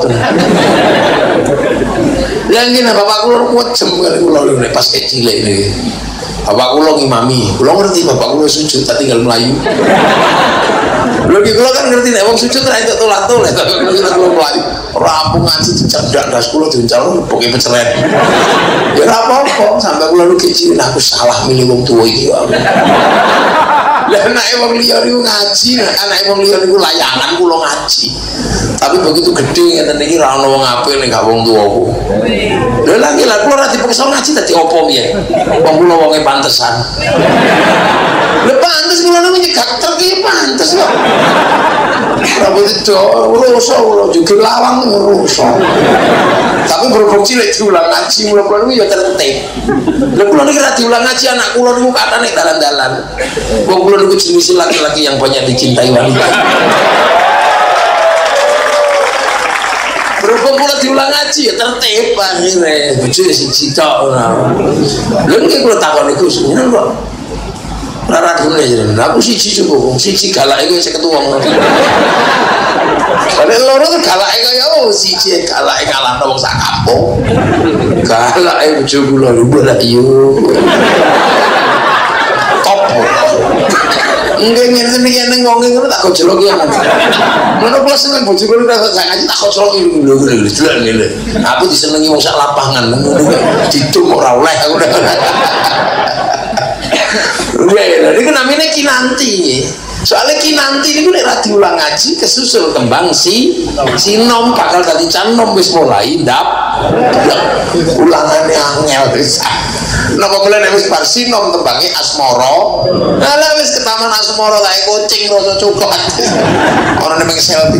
Lah ngene bapak kula kuat jem kali kula nek pas cilik niki. Bapak kula ngimami, kula ngerti bapak kula sujud tak tinggal melayu. Lho iki kula kan ngerti nek wong sujud ra entuk tolat-tolat, kula melayu. Rampung ngaji dicerdak das kula diuncalno pokoke peceret. Ya ora apa-apa, sampe kula lu kecil aku salah milih wong tuwa iki. Lah anake wong liya niku ngaji, anake wong liya niku layangan kula ngaji. Tapi begitu gede ngeten iki ra ono wong apik ning gak wong tuwaku. Lha lagi lah kula ra dipaksa ngaji dadi apa piye? Wong kula wonge pantesan. Lha pantes kula niku nyegak terki pantes kok. Ora begitu, rusak juga lawang rusak. Tapi berhubung cilik diulang ngaji mula kula niku ya tertib. Lha kula niki ra diulang ngaji anak kula niku katane dalan-dalan. Wong kula niku jenis laki-laki yang banyak dicintai wanita. Berhubung kula diulang ngaji ya tertib akhirnya bojo siji tok ora. Lha niki kula takon niku sebenarnya kok ora dune jenengan. Aku siji cukup, siji galake kowe 50 wong. Kalau loro tuh galake kaya siji galake kalahno wong sak kampung. Galake bojo kula lho lah yo. Top. Enggak ngene iki nang wong ngono tak gojlok ya. Ngono kula seneng bojo kula rasa ngaji tak gojlok lho ngene. Aku disenengi wong sak lapangan ngono didum ora oleh aku. Lha niku namine kinanti. Soalnya kinanti niku nek ra diulang ngaji kesusul kembang sinom bakal dadi canom wis mulai ndap. Ulangane angel pisan. Napa mulai nek wis bar sinom tembange asmara. Lah wis ke taman asmara kae kucing rasa coklat. Ora nek selfie.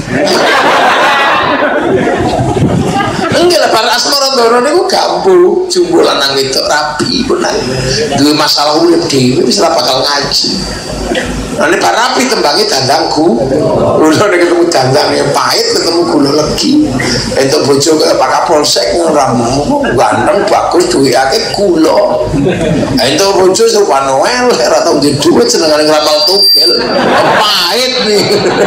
Enggak lah, para asmara ndoro niku gambu jumbo lanang wedok rapi pun duwe masalah urip dhewe wis ora bakal ngaji. Nek rapi tembange dandangku. Udah nek ketemu dandang ya pahit, ketemu gula legi. Entuk bojo kaya Pak Kapolsek ramu ganteng bagus duwe akeh gula. Entuk bojo Pak Noel ora tau duwe duit senengane ngrapal tugel. Pahit nih.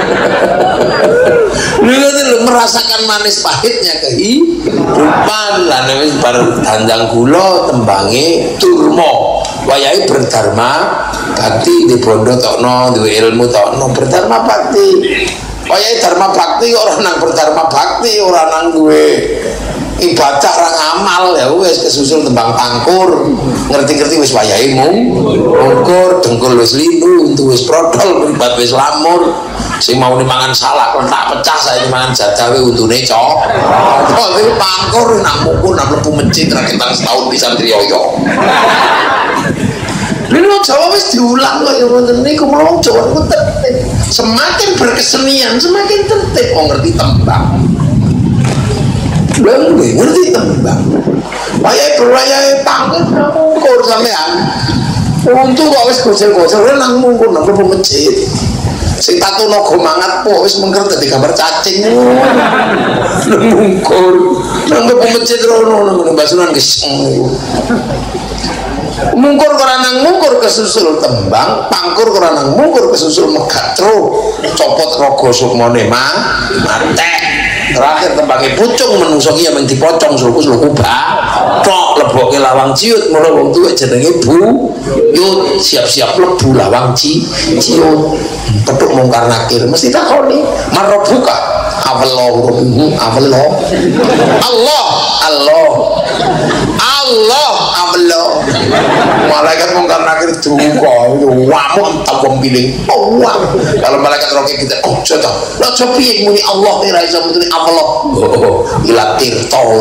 Lu merasakan manis pahitnya kehidupan lah nek bar dandang gula tembange turma. Wayahe berdharma bakti di bondo tokno duwe ilmu tokno berdharma bakti. Wayahe dharma bakti kok ora nang berdharma bakti ora nang duwe ibadah ra ngamal ya wis kesusul tembang pangkur. Ngerti-ngerti wis wayahe mungkur dengkul wis lindu untu wis prodol mripat wis lamur. Sing mau mangan salak kok tak pecah saiki mangan jadawe untune cok. Kok iki pangkur nang mungkur nang mlebu masjid ra ketang setahun pisan triyoyo. Lha Jawa wis diulang kok ya ngoten niku mawon Jawa niku tertib. Semakin berkesenian semakin tertib wong ngerti tembang. Lha ngerti tembang. Wayahe pangkur sampean. Untu kok wis gojel-gojel nang mungkur nang mlebu masjid. Sing tatu naga mangat po wis mengker dadi gambar cacing. Mungkur nang mlebu masjid rono nang basunan geseng. Mungkur koranang mungkur kesusul tembang, pangkur koranang mungkur kesusul megatro, copot rogo sukmone mate. Terakhir tembangnya pucung menungso ki yang dipocong suruh tok leboke lawang ciut mulai wong tuwek jenenge Bu Yut siap-siap lebu lawang ciut petuk mungkar nakir mesti takoni marobuka Allah malaikat mungkar nakir duka wamuk tak pilih kalau malaikat roke kita coba lo coba yang muni Allah ora iso muni Allah ilatir tau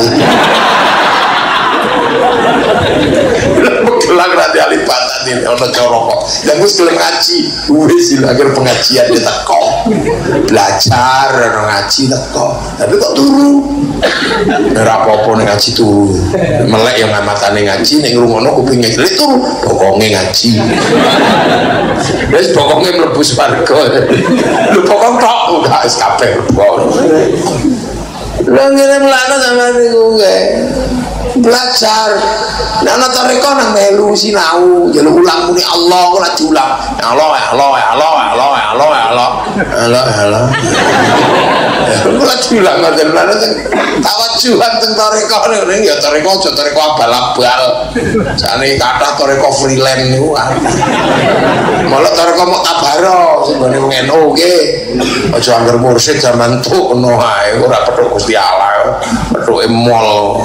gelang rada alipatan ini ono coroko yang wis gelem ngaji wis agar pengajian dia teko belajar ono ngaji teko tapi kok turu ora apa-apa nek ngaji turu melek yang ngamatane ngaji nek ngrungokno kupinge jelek turu bokonge ngaji wis bokonge mlebu swarga lho bokong tok enggak wis kabeh lho ngene mlana sama niku belajar ana toreko nang melu sinau njaluk ulang muni Allah kok lagi diulang Allah kok lagi diulang ngoten lha tawajuhan teng toreko ngene ya toreko aja toreko abal-abal jane kathah toreko freelance niku malah toreko mok tabaro sing gone wong NU nggih aja angger mursyid zaman tukno ae ora petuk Gusti Allah petuke mall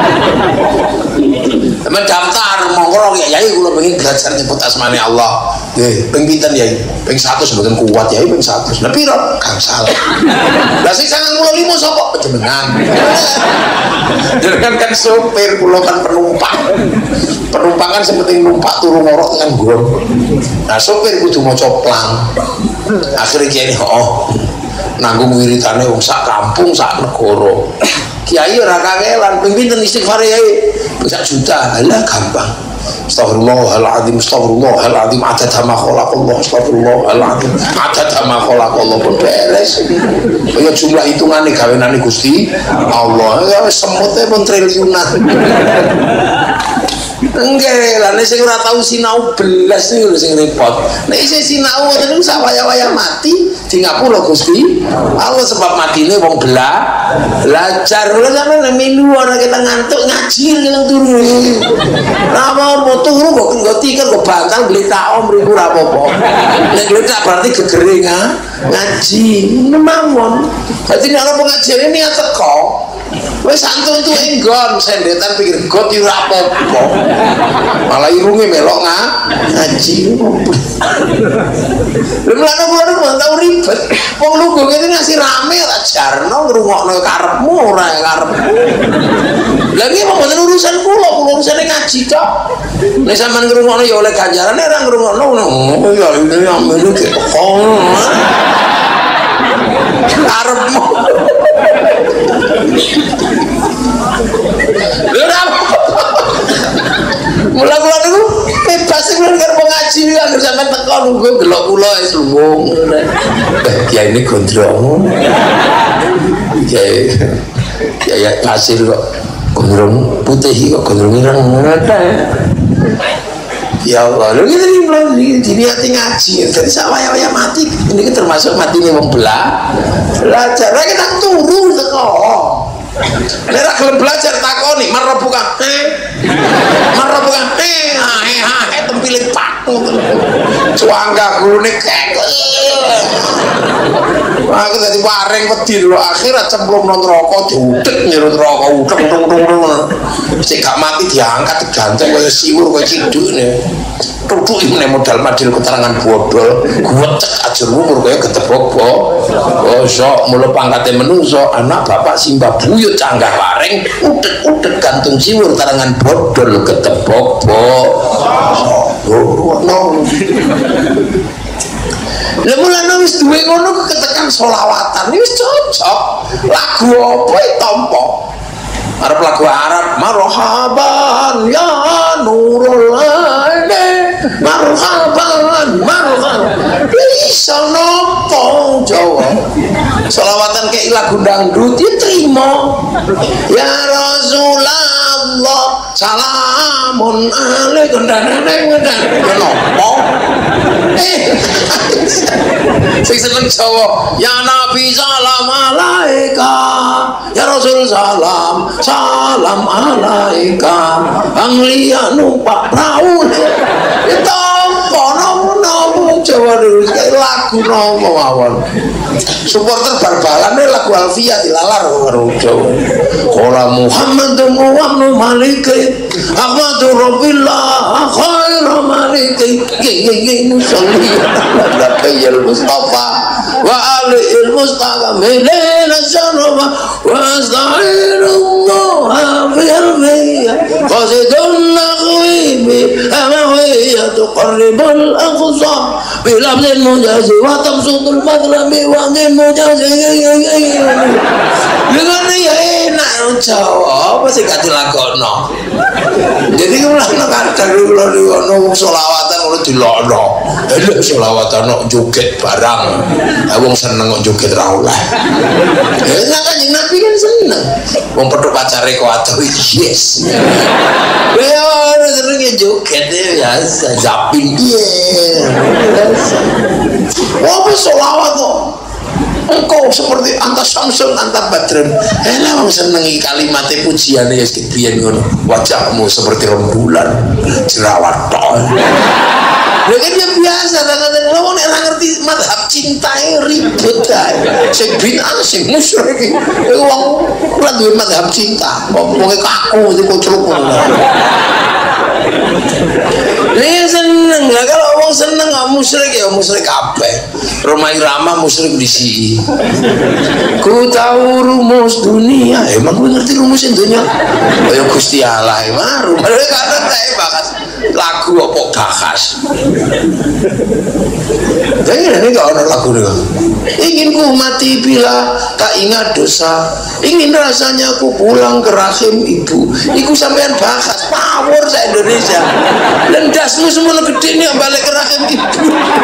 mendaftar monggo ya yai kula pengen belajar nyebut asmane Allah ping pinten ya? Ping 100 mboten kuat ya, ping 100. Lah piro? Kang salah. Lah sing 95 sapa panjenengan? Jenengan kan sopir, kula kan penumpang. Penumpang kan sepenting numpak turu ngorok tekan nggon. Nah sopir kudu maca plang. Akhire kiai nanggung wiritane wong sak kampung sak negara. Kiai ora kangelan, ping pinten istighfar yai? Sak juta. Lah gampang. Astagfirullahaladzim, astagfirullahaladzim, adad ma khalaqallah, astagfirullahaladzim, adad ma khalaqallah pun beres. Ya jumlah hitungane gawenane Gusti Allah. Ya semute pun triliunan. Enggak lah, nek sing ora tau sinau belas niku lho sing repot. Nek isih sinau ngoten niku sawaya-waya mati di ngapura Gusti Allah sebab matine wong belajar. Lha sampeyan melu ora kita ngantuk ngaji nang turu. Lah mau turu kok nggo tiket kok bantal beli taom mriku ora apa-apa. Nek gledak berarti gegere ngaji mawon. Dadi nek ana pengajian ini teko wis santun tuh enggon sendetan pikir got ora apa-apa. Malah irunge melok ngaji. Lha mulane kula tau ribet. Wong lungguh ngene ngasih rame tak jarno ngrungokno karepmu ora karepmu. Lah iki mboten urusan kula urusane ngaji tok. Nek sampean ngrungokno ya oleh ganjaran, nek ora ngrungokno ngono ya ini amene kok. Karepmu. Mula-mula niku bebas sing nang ngaji anggere sampean teko nunggu delok kula wis luwung. Ya ini gondrong. Ya pasir kok gondrong putih kok gondrong ireng ngata. Ya Allah, lho iki diniati ngaji. Dadi sawaya-waya mati niki termasuk matine wong belajar. Lah kita turu teko. Nek ra gelem belajar takoni, marbuka. Marbuka. Tempilit pak. Cuangga gulune kek. Aku dadi waring wedi lho, akhirat cemplung nang neraka diudek nyerut neraka udek. Sik gak mati diangkat diganteng kaya siwur kaya cidukne. Tutuk iki modal madil keterangan bodol, guwetek ajur umur kaya ketebok bosok mulo pangkate menungso anak bapak simbah buyut canggah waring udek-udek gantung siwur terangan bodol ketebok lha mulane wis duwe ngono ketekan selawatan wis cocok lagu apa tampa arep lagu Arab marhaban ya nurul aini marhaban bisa nopo Jawa selawatan kayak lagu dangdut ya terima ya Rasulullah salamun alaikum dan nopo sing seneng Jawa ya Nabi salam alaika ya Rasul salam alaika anglia numpak perahu itu nopo Jawa dulu lagu nopo mawon supporter bal-balan lagu Alfia dilalar karo Jawa qala Muhammadun wa maliki Ahmadu Rabbillah khairu maliki salli ala kayyil Mustafa wa alihi Mustafa milana syarafa wa asta'inullah fil qasidun naqwi bi amawiyya tuqarribul aqsa bilabdil mujazi wa tamsudul madlami wa din mujazi dengan ya enak Jawa apa sih gak dilakono jadi kemana kadang dulu ono selawatan ono dilokno lha selawatan ono joget barang wong seneng kok joget ra oleh ya Kanjeng Nabi kan seneng wong pedhok pacare kok adoh yes ya ono seneng joget biasa japing biasa apa selawat kok engkau seperti anta samsun anta badrun elah wong senengi kalimatnya pujiannya ya sekian ngono wajahmu seperti rembulan jerawat tok lha kan ya biasa kadang-kadang wong nek ora ngerti mazhab cinta ribet ae sing bid'ah sing musyrik wong ora duwe mazhab cinta wong kaku iki kocruk ngono Ini seneng lah, kalau orang seneng gak musyrik ya musyrik kabeh. Roma Irama musyrik di sini. Ku tahu rumus dunia, emang gue ngerti rumus dunia. Ayo Gusti Allah, emang rumah dia kadang kayak bakas lagu apa bakas. Tapi ini gak ada lagu nih. Ingin ku mati bila tak ingat dosa, ingin rasanya ku pulang ke rahim ibu. Iku sampean bakas power sa Indonesia. Dan dasmu semua gede nih balik ke rahim ibu.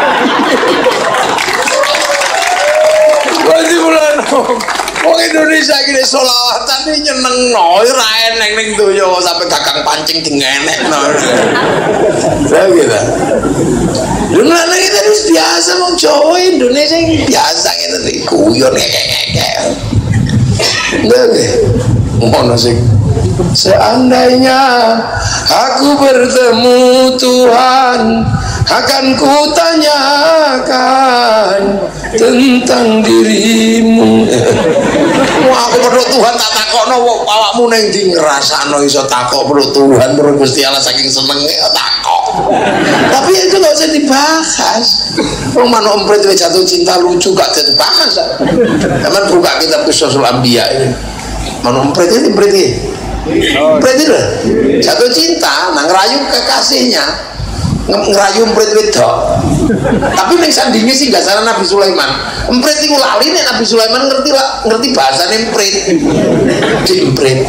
Wajib bulan wong Indonesia gini solawatan ini nyeneng no, raen neng neng tuh yo sampai kakang pancing dingenek no. Saya gitu. Dengan kita harus biasa mau Jawa Indonesia yang biasa gitu nih kuyon kayak. Enggak deh, mana sih? Seandainya aku bertemu Tuhan, akan kutanyakan tentang dirimu. Wah, aku perlu Tuhan tak takokno awakmu ning ndi ngrasakno iso takok perlu Tuhan perlu Gusti Allah saking senenge takok. Tapi itu gak usah dibahas. Wong manuk emprit jatuh cinta lucu gak dibahas. Cuman buka kitab Qissasul Anbiya ini. Manuk emprit ini berarti loh jatuh cinta nang ngerayu kekasihnya ngerayu emprit wedok tapi ning sandinge sih gak salah Nabi Sulaiman emprit iku lali nek Nabi Sulaiman ngerti bahasane emprit emprit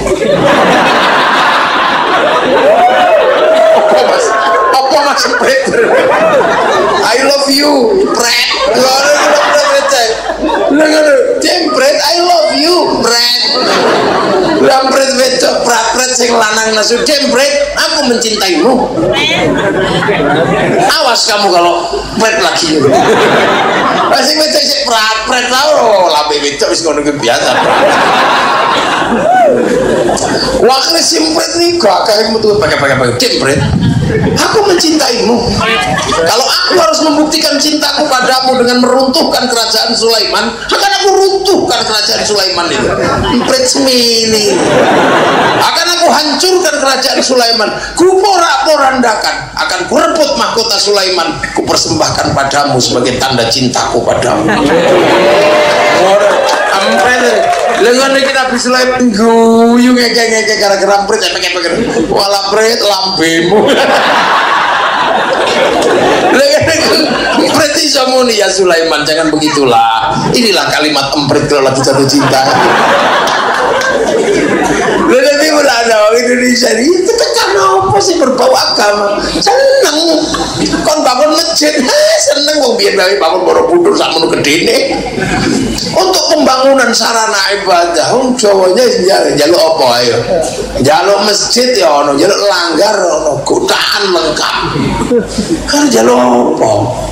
apa mas emprit I love you pret jempret I love you pret lampret wedok prat sing lanang nasu jempret aku mencintaimu awas kamu kalau pret lagi masih wedok sik prat tau lambe wedok wis ngono biasa wakil simpret nih gak kayak mutu pakai jempret aku mencintaimu kalau aku harus membuktikan cintaku padamu dengan meruntuhkan kerajaan Sulaiman akan aku runtuhkan kerajaan Sulaiman itu empret semini akan aku hancurkan kerajaan Sulaiman ku porak-porandakan akan ku rebut mahkota Sulaiman ku persembahkan padamu sebagai tanda cintaku padamu empret lengan iki Nabi Sulaiman guyu ngeke gara-gara empret pakai wala empret lambemu empret iso muni ya Sulaiman jangan begitulah inilah kalimat empret kalau lagi jatuh cinta lebih mulanya orang Indonesia ini tekan apa sih berbau agama seneng kon bangun masjid seneng wong biyen bae bangun Borobudur sak menu gedene untuk pembangunan sarana ibadah wong Jawanya njaluk apa ayo njaluk masjid ya ono njaluk langgar ono godaan lengkap kan njaluk apa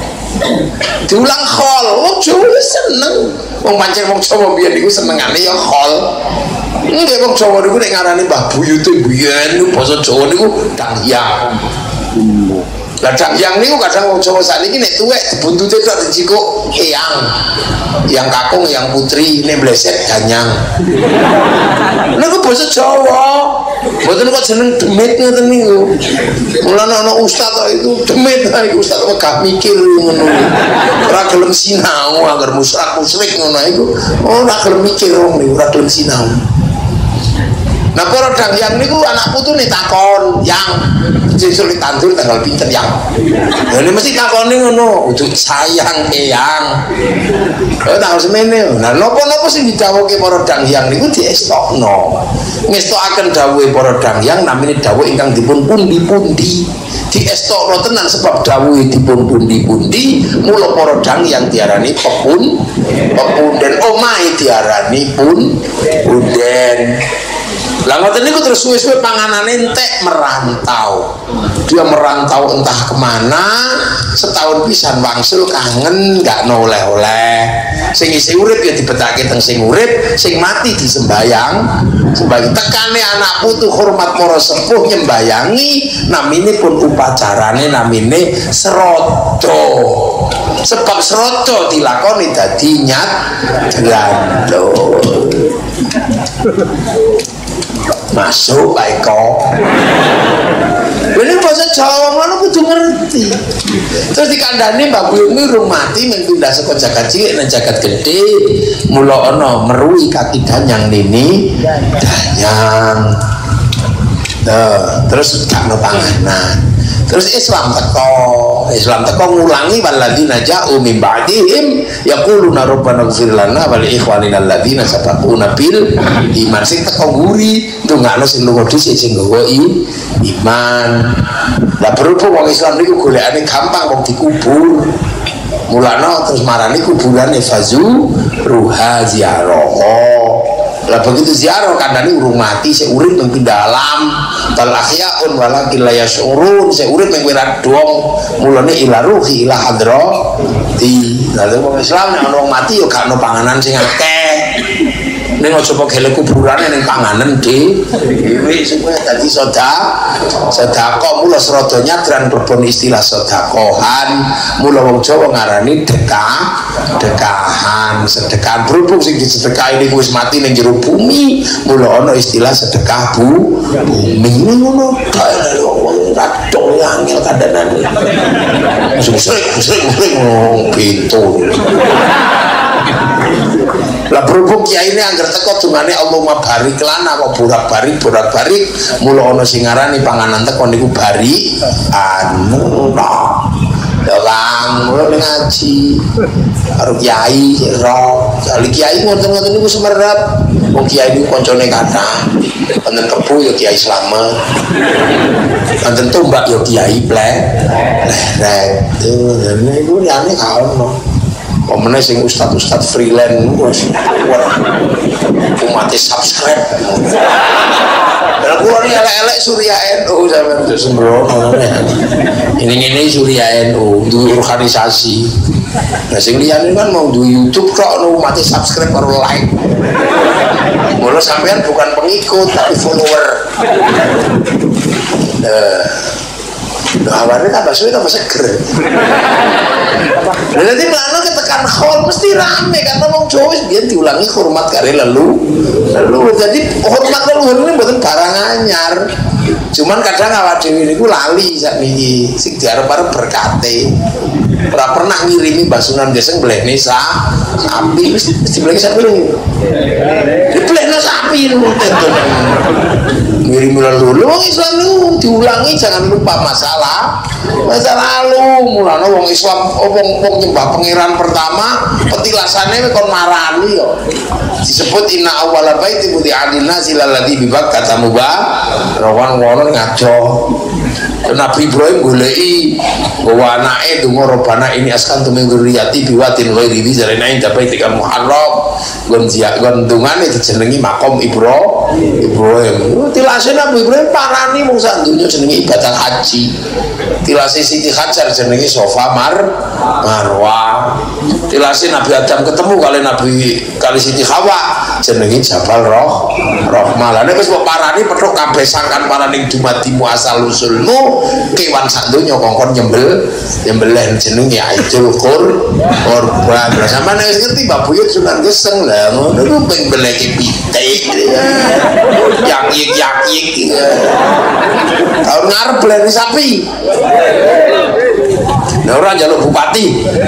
diulang khol wong Jawa seneng wong pancen wong Jawa biyen niku senengane ya khol nggih wong Jawa niku nek ngarani Mbah Buyute biyen niku basa Jawa niku dangyang lah dangyang niku kadang wong Jawa sakniki nek tuwek buntute tok dicikuk yang kakung yang putri nek bleset ganyang niku basa Jawa mboten kok jeneng demit ngoten niku mulane ana ustaz itu demit iku ustaz megah mikir ngono ora gelem sinau agar musyrik ngono iku ora gelem mikir wong niku ora gelem sinau. Nah para dangyang niku anak putu nih takon yang sesuk ditandur tanggal pinten yang ini mesti takoni ngono ujuk sayang eyang tanggal semene nah nopo-nopo sing didhawuhke para dangyang niku diestokno ngestokaken dawuhe para dangyang namine dawuh ingkang dipun pundi-pundi diestokno tenan sebab dawuhe dipun pundi-pundi mula para dangyang diarani pepunden omahe diarani punden. Lah ngoten niku terus suwe-suwe panganane entek merantau. Dia merantau entah kemana, setahun pisan wangsul kangen gak oleh-oleh. Sing isih urip ya dibetake teng sing urip, sing mati disembayang. Sembayang tekane anak putu hormat para sepuh nyembayangi, namine pun upacarane namine serodo. Sebab serodo dilakoni dadi nyat gandul. Masuk Pak Eko. Ini bahasa Jawa ngono kudu ngerti. Terus dikandani Mbak Buyung urung mati men pindah saka jagat cilik nang jagat gede. Mula ana meruhi kaki danyang nini danyang. Terus gak ono panganan. Terus Islam teko ngulangi walladzina ja'u min ba'dihim yaquluna rabbana ighfir lana wa li ikhwanina alladzina sabaquna bil iman. Sing teko nguri ndongakno sing lunga dhisik sing nggawa iman. Lah berhubung wong Islam niku golekane gampang wong dikubur. Mulane terus marani kuburane fazu ruha ziarah. Lah begitu ziarah kandhane urung mati sik urip ning dalam bal ahyaun walakin la yasyurun sik urip ning wirat dong mulane ila ruhi ila hadrati. Lah wong Islam nek wong mati yo gak ono panganan sing akeh. Ning aja kok gele kuburane ning panganan dhewe supaya dadi sedekah mula srada nyadran kebon istilah sedekahan mula wong Jawa ngarani dekahan sedekah berhubung sing disedekahi niku wis mati ning jero bumi mula ana istilah sedekah bumi ngono radong angel kandhanan sering pintu. Lah berhubung kiai ini anggar teko dungane Allahumma barik lana kok borak-barik mula ana sing ngarani panganan teko niku bari anu ya Kang mula ngaji karo kiai roh kali kiai ngoten-ngoten niku semerap wong kiai niku kancane kathah wonten kebu ya Kiai Slamet wonten tombak ya Kiai Plek niku liyane gak ono. Pemene sing ustad-ustad freelance wis umat subscribe. Lah kula iki elek-elek Surya NU sampeyan sembrono. Ini Surya NU duwe organisasi. Nah sing liyane kan mau duwe YouTube kok umat subscribe karo like. Mula sampeyan bukan pengikut tapi follower. Nah, awalnya tambah suwe tambah seger. Nanti melano ketekan khol mesti rame karena wong Jawa biyen diulangi hormat kare lelu. Jadi hormat leluhur ini mboten barang anyar. Cuman kadang awak dhewe niku lali sakniki sing diarep-arep berkate. Ora pernah ngirimi Mbah Sunan Geseng mblehne sapi mesti mblehne sapi lho. Diblehne sapi lho tentu. Ngirim lalu wong Islam itu diulangi jangan lupa masa lalu mulane wong Islam wong nyembah pangeran pertama petilasane kon marani yo disebut inna awwala baiti wudi'alina silalladzi bibakata rawan wono ngajo Nabi Ibrahim goleki bahwa anake donga robana ini askan min dzurriyyati biwatin ghairi dzarina inda baitika muharram gon dungane dijenengi makom Ibrahim tilase Nabi Ibrahim parani mung sak donya jenenge ibadah haji tilase Siti Hajar jenenge Safa Marwah tilase Nabi Adam ketemu kali Siti Hawa jenenge Jabal Rahmah lha nek wis kok parani petuk kabeh sangkan paraning dumadimu asal usulmu kewan sak donya kongkon nyembelih jenenge Aidul Qurban. Lah sampeyan wis ngerti Mbak Buyut Sunan Geseng lah ngono ku ping beleke pitik. Yak-yak tahun ngarep beleni sapi. Nah ora njaluk bupati.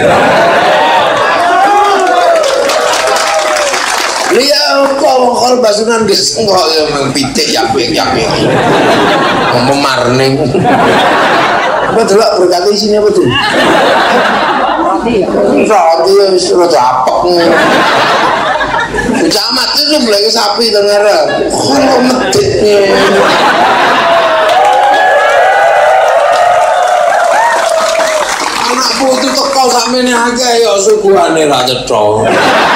Liya kok wong Basunan Geseng kok ya pitik yak-yak. Memarning. Apa delok berkati isine apa tuh? Roti wis rada apek. Camat itu beli sapi dengar. Kok meditnya. Anak putu teko sakmene akeh ya suguhane ra cetha.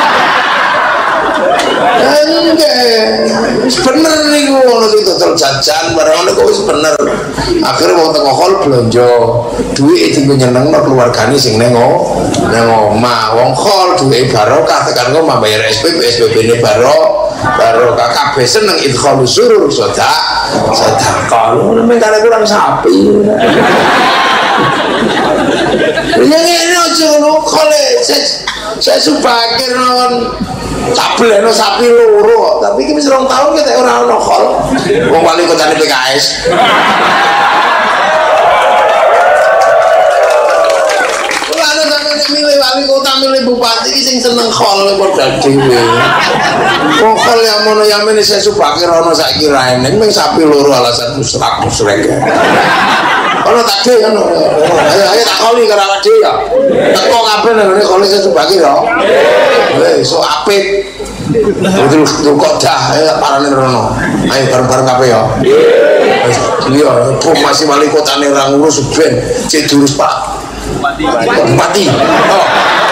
Enggak, bener nih gue ngono itu total jajan barang ngono kok wis bener. Akhirnya wong tengah hol blonjo, duit itu gue nyeneng no keluargane sing neng omah. Wong hol duit barokah tekan gue mah bayar SPP ini barokah kabeh seneng idkhal surur sedekah. Lu karena kurang sapi. Yang ini aja lo kole saya subakir non. Sableno sapi loro tapi iki wis 2 tahun kita ora ono kol wong wali kotane PKS milih wali kota milih bupati iki sing seneng khol padha dhewe. Wong khol yang mono yamene sesu bakir ana saiki ra eneng ming sapi loro alasan musrak musrek. Ono tak dhewe ngono. Ayo tak kholi karo awak dhewe ya. Teko kabeh nang ngene kholi sesu bakir ya. Wis sok apik. Betul kok dah parane rono. Ayo bareng-bareng kabeh ya. Iya, masih wali kota nih orang ngurus ben, cek durus Pak. Bupati. Oh.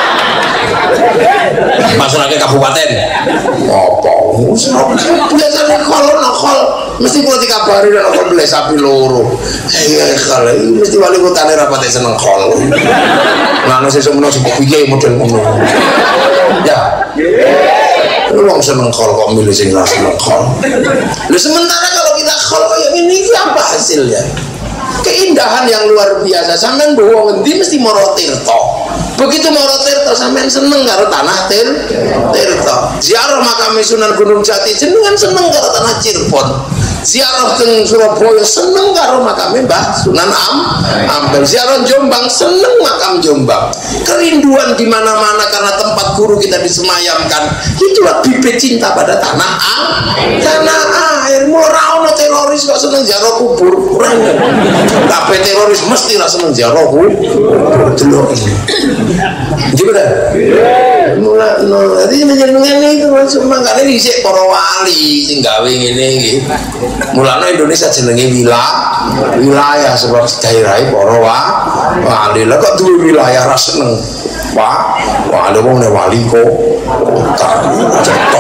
Masukake kabupaten. Apa? Biasanya kalau nakal mesti kalau dikabari dan nakal beli sapi loro. Iya kalau mesti wali kota nih rapatnya seneng kol. Nggak sih semuanya sebuah piye model ngono. Ya. Lu orang seneng kol kok milih sing ra seneng kol. Lu sementara kalau kita kol kayak ini apa hasilnya? Keindahan yang luar biasa. Sampean bawa ngendi mesti Morotirto. Begitu Morotirto sampean seneng karo tanah Tirto. Ziarah makam Sunan Gunung Jati jenengan seneng karo tanah Cirebon. Ziarah teng Surabaya seneng karo makam Mbah Sunan Ampel. Ziarah Jombang seneng makam Jombang. Kerinduan di mana-mana karena tempat guru kita disemayamkan. Itulah bibit cinta pada tanah air. Ora ono teroris kok seneng ziarah kubur. Kabeh teroris mesti ra seneng ziarah kubur. Delok iki. Gimana? Mula jadi menjenengan itu makanya dhisik para wali sing gawe ngene iki. Mulane Indonesia jenenge wilayah sebab daerah para wali. Lah kok duwe wilayah ra seneng. Pak, ada wong ne wali kok. Contoh.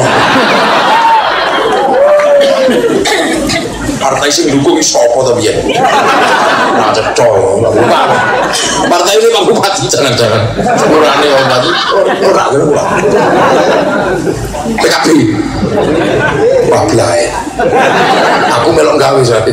Partai sing dukung sapa to piye? Nah, cetho. Partai ini Pak Bupati jangan-jangan. Urane Bupati. Ora ngono. PKB. Wah, blae. Aku melok gawe saiki.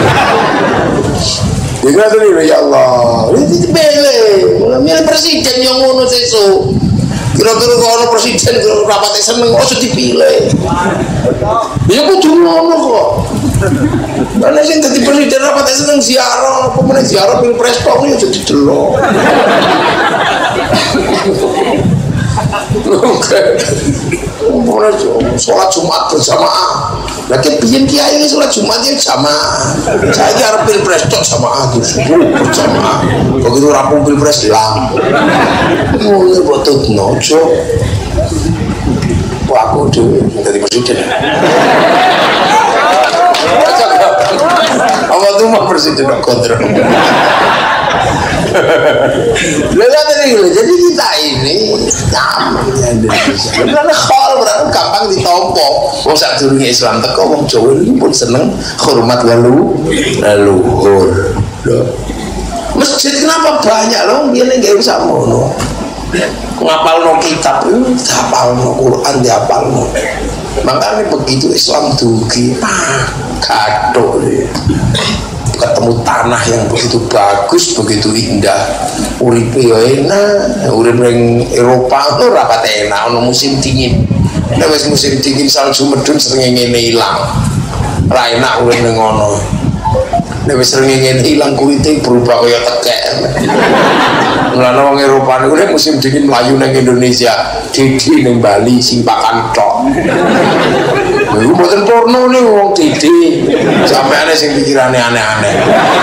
Ya Allah. Ini milih presiden yang ngono sesuk. Kira-kira kalau presiden rapatnya seneng kok dipilih. Ya kudu ngono kok. Karena sing dadi presiden rapatnya seneng ziarah, apa meneh ziarah pilpres tok ya jadi delok. Oke. Sholat Jumat berjamaah. Lagi bikin kiai ini sholat Jumat ya jamaah. Saya harap pilpres tok jamaah berjamaah. Begitu rampung pilpres hilang. Mulai botol nojo. Aku tuh dari presiden. Apa tuh mah presiden kontrol. Jadi kita ini nyaman ya Indonesia. Karena khol berarti gampang ditompo. Wong sak durunge Islam teko wong Jawa iki pun seneng hormat leluhur. Masjid kenapa banyak loh? Biar nggak usah mono. Ngapalno kitab, hafalno Quran, dihafalno. Makanya begitu Islam dugi, kado ketemu tanah yang begitu bagus, begitu indah. Uripe yo enak, urip ning Eropa itu rapat enak, ono musim dingin. Nek wis musim dingin salju medun srengenge ilang. Ra enak urip ning ngono. Nek wis srengenge ilang kulite berubah kaya tekek. Mulane wong Eropa niku nek musim dingin mlayu ning Indonesia, didi ning Bali simpakan tok. Iku mboten porno nih wong didi. Sampeane sing pikirane aneh-aneh.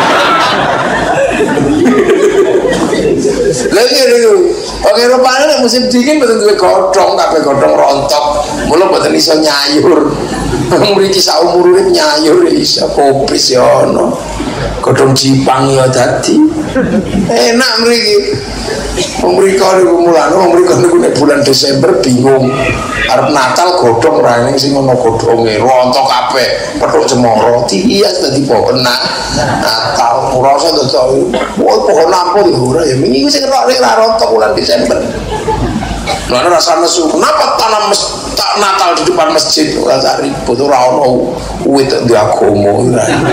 Lagi niku, wong Eropa nek musim dingin mboten duwe godhong, kabeh godhong rontok. Mula mboten iso nyayur. Mriki sak umur urip nyayur iso kopis ya ono. Godhong Jipang ya dadi. Enak mriki. Wong mriko niku mulane wong mriko niku nek bulan Desember bingung. Arep Natal godhong ra ning sing ono godhonge rontok kabeh, petuk cemara dihias dadi pohon Natal. Ora usah dadi pohon lampu ya ora ya. Wingi sing nek ra rontok bulan Desember. Mana rasa nesu, kenapa tanam Natal di depan masjid? Rasa ribut, ora ono uwit di agomo.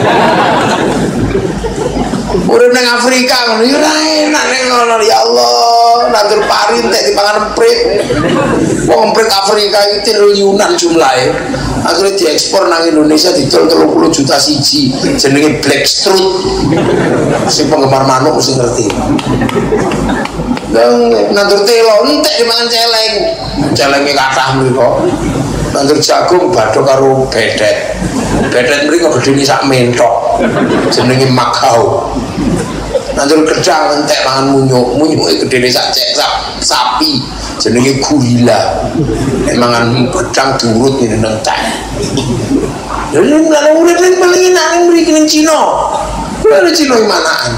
Urip nang Afrika ngono ya ora enak nek ngono ya Allah, nandur pari entek dipangan emprit. Wong emprit Afrika iki triliunan jumlahe. Akhirnya diekspor nang Indonesia didol 30 juta siji. Jenenge Black Strut. Sing penggemar manuk mesti ngerti. nandur telo entek dimangan celeng. Celenge kathah mriko. Nandur jagung badhe karo bedet. Bedet mriko gedene sak mentok. Jenenge makau. Nandur gedang entek mangan munyuk. Munyuke gedene sak sapi. Jenenge gurila. Mangan gedang durut ngene nang tak. Lha nek urip ning paling enak mriki ning Cina. Kuwi Cina manaan.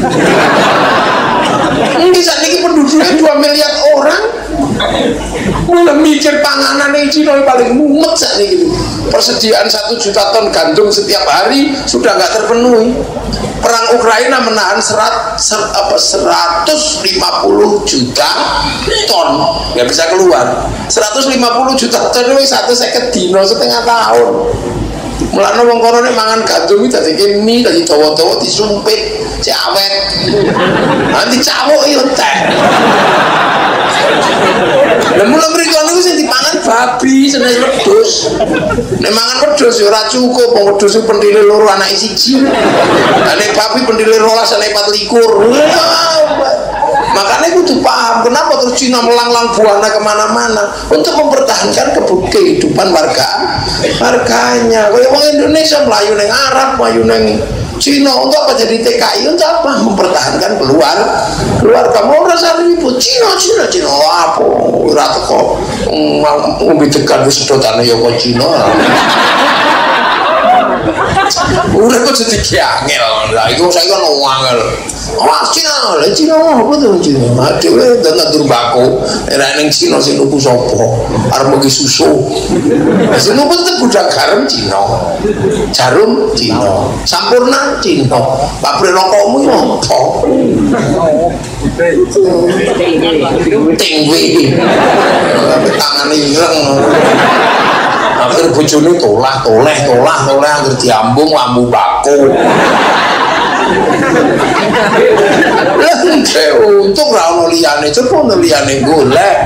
Ini saat ini penduduknya 2 miliar orang. Mulai mikir panganan yang Cina yang paling mumet saat ini gitu. Persediaan 1 juta ton gandum setiap hari sudah nggak terpenuhi. Perang Ukraina menahan 150 juta ton nggak bisa keluar. 150 juta ton itu 150 dino setengah tahun. Mulane wong kono nek mangan gandum iki dadi mie dadi dawa-dawa disumpit, awet. Nanti cawuk yo entek. Lah mula mriko niku sing dipangan babi seneng wedhus. Nek mangan wedhus yo ora cukup, wong wedhus pentile loro anake siji. Nek babi pentile 12 anake 24. Makanya kudu paham kenapa terus Cina melanglang buana kemana-mana untuk mempertahankan kehidupan warganya. Kalau orang Indonesia melayu neng Arab, melayu neng Cina untuk apa jadi TKI? Untuk apa? Mempertahankan keluarga. Mau rasa ribut Cina apa? Rata kok mau ditekan di sedotan ya kok Cina. Udah kok jadi kiangel lah, itu saya kan ngangel. Wah Cina apa tuh Cina? Aduh, dan nandur bako. Era neng Cina sih nuku sopo, arep bagi susu. Sih nuku tetep gudang garam Cina, jarum Cina, sampurna Cina. Pabrik rokokmu yo apa? Tinggi, tangan ireng. Akhir bojone toleh akhir diambung lambu bako. Untuk ra ono liyane, coba ono liyane golek.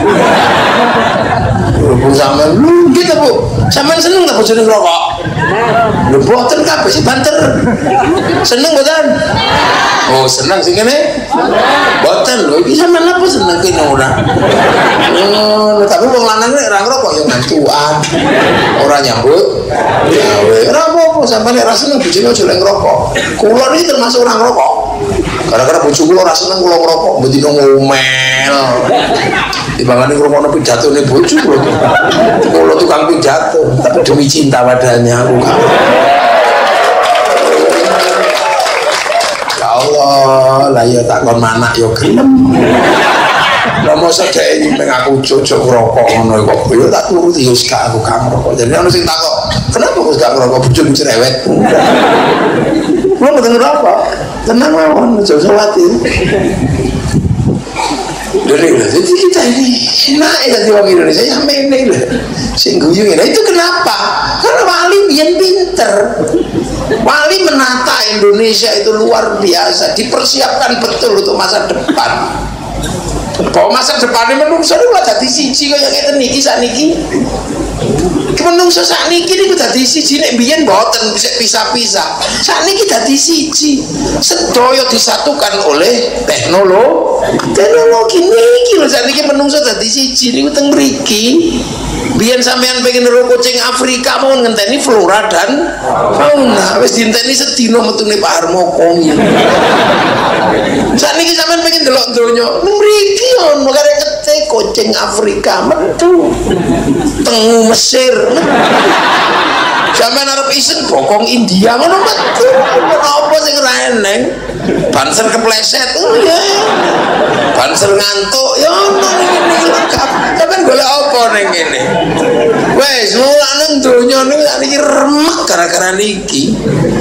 Bu sampean lu gitu Bu. Sampean seneng ta bojone ngrokok? Lho boten kabeh sih banter. Seneng mboten? Oh, seneng sing kene? Boten lho, iki sampean apa seneng kene ora? Tapi wong lanang nek ora ngrokok ya ngantuan. Ora nyambut gawe. Ora apa-apa sampean nek ra seneng bojone aja lek ngrokok. Kula iki termasuk ora ngrokok. Gara-gara bojo kula ora seneng kula ngrokok, mesti ngomel. Timbangane ngrungokno pidatone bojo kula tukang pidato, tapi demi cinta padanya aku kan. Ya Allah, lah ya tak kon manak ya gelem. Lah mosok dhek nyimpen aku cocok ngrokok ngono kok. Ya tak turuti ya gak aku gak ngrokok. Jadi ono sing takok, "Kenapa kok gak ngrokok bojomu cerewet?" Lu mboten ngrokok. Tenang mawon, aja khawatir. Jadi kita ini enak ya jadi orang Indonesia yang meneh lah, sing guyu ngene. Itu kenapa? Karena Wali biyen pinter. Wali menata Indonesia itu luar biasa, dipersiapkan betul untuk masa depan. Bahwa masa depan ini menungso ini lah dadi siji kaya ngeten niki sakniki. Menungso sakniki niku dadi siji nek biyen mboten bisa pisah-pisah. Sakniki dadi siji. Sedaya disatukan oleh teknologi niki lho sakniki menungso dadi siji niku teng mriki. Biyen sampean pengen nero kucing Afrika mau ngenteni flora dan fauna. Wis dienteni sedina metune Pak Harmoko. Sakniki sampean pengen delok donya mriki ono karek kucing Afrika metu. Tengu Mesir. Sampeyan arep iseng bokong India ngono metu. Apa sing ora eneng? Banser kepleset. Ya. Banser ngantuk ya ono ngene lengkap. Sampeyan golek apa ning kene? Wes mulane donya niki remek gara-gara niki.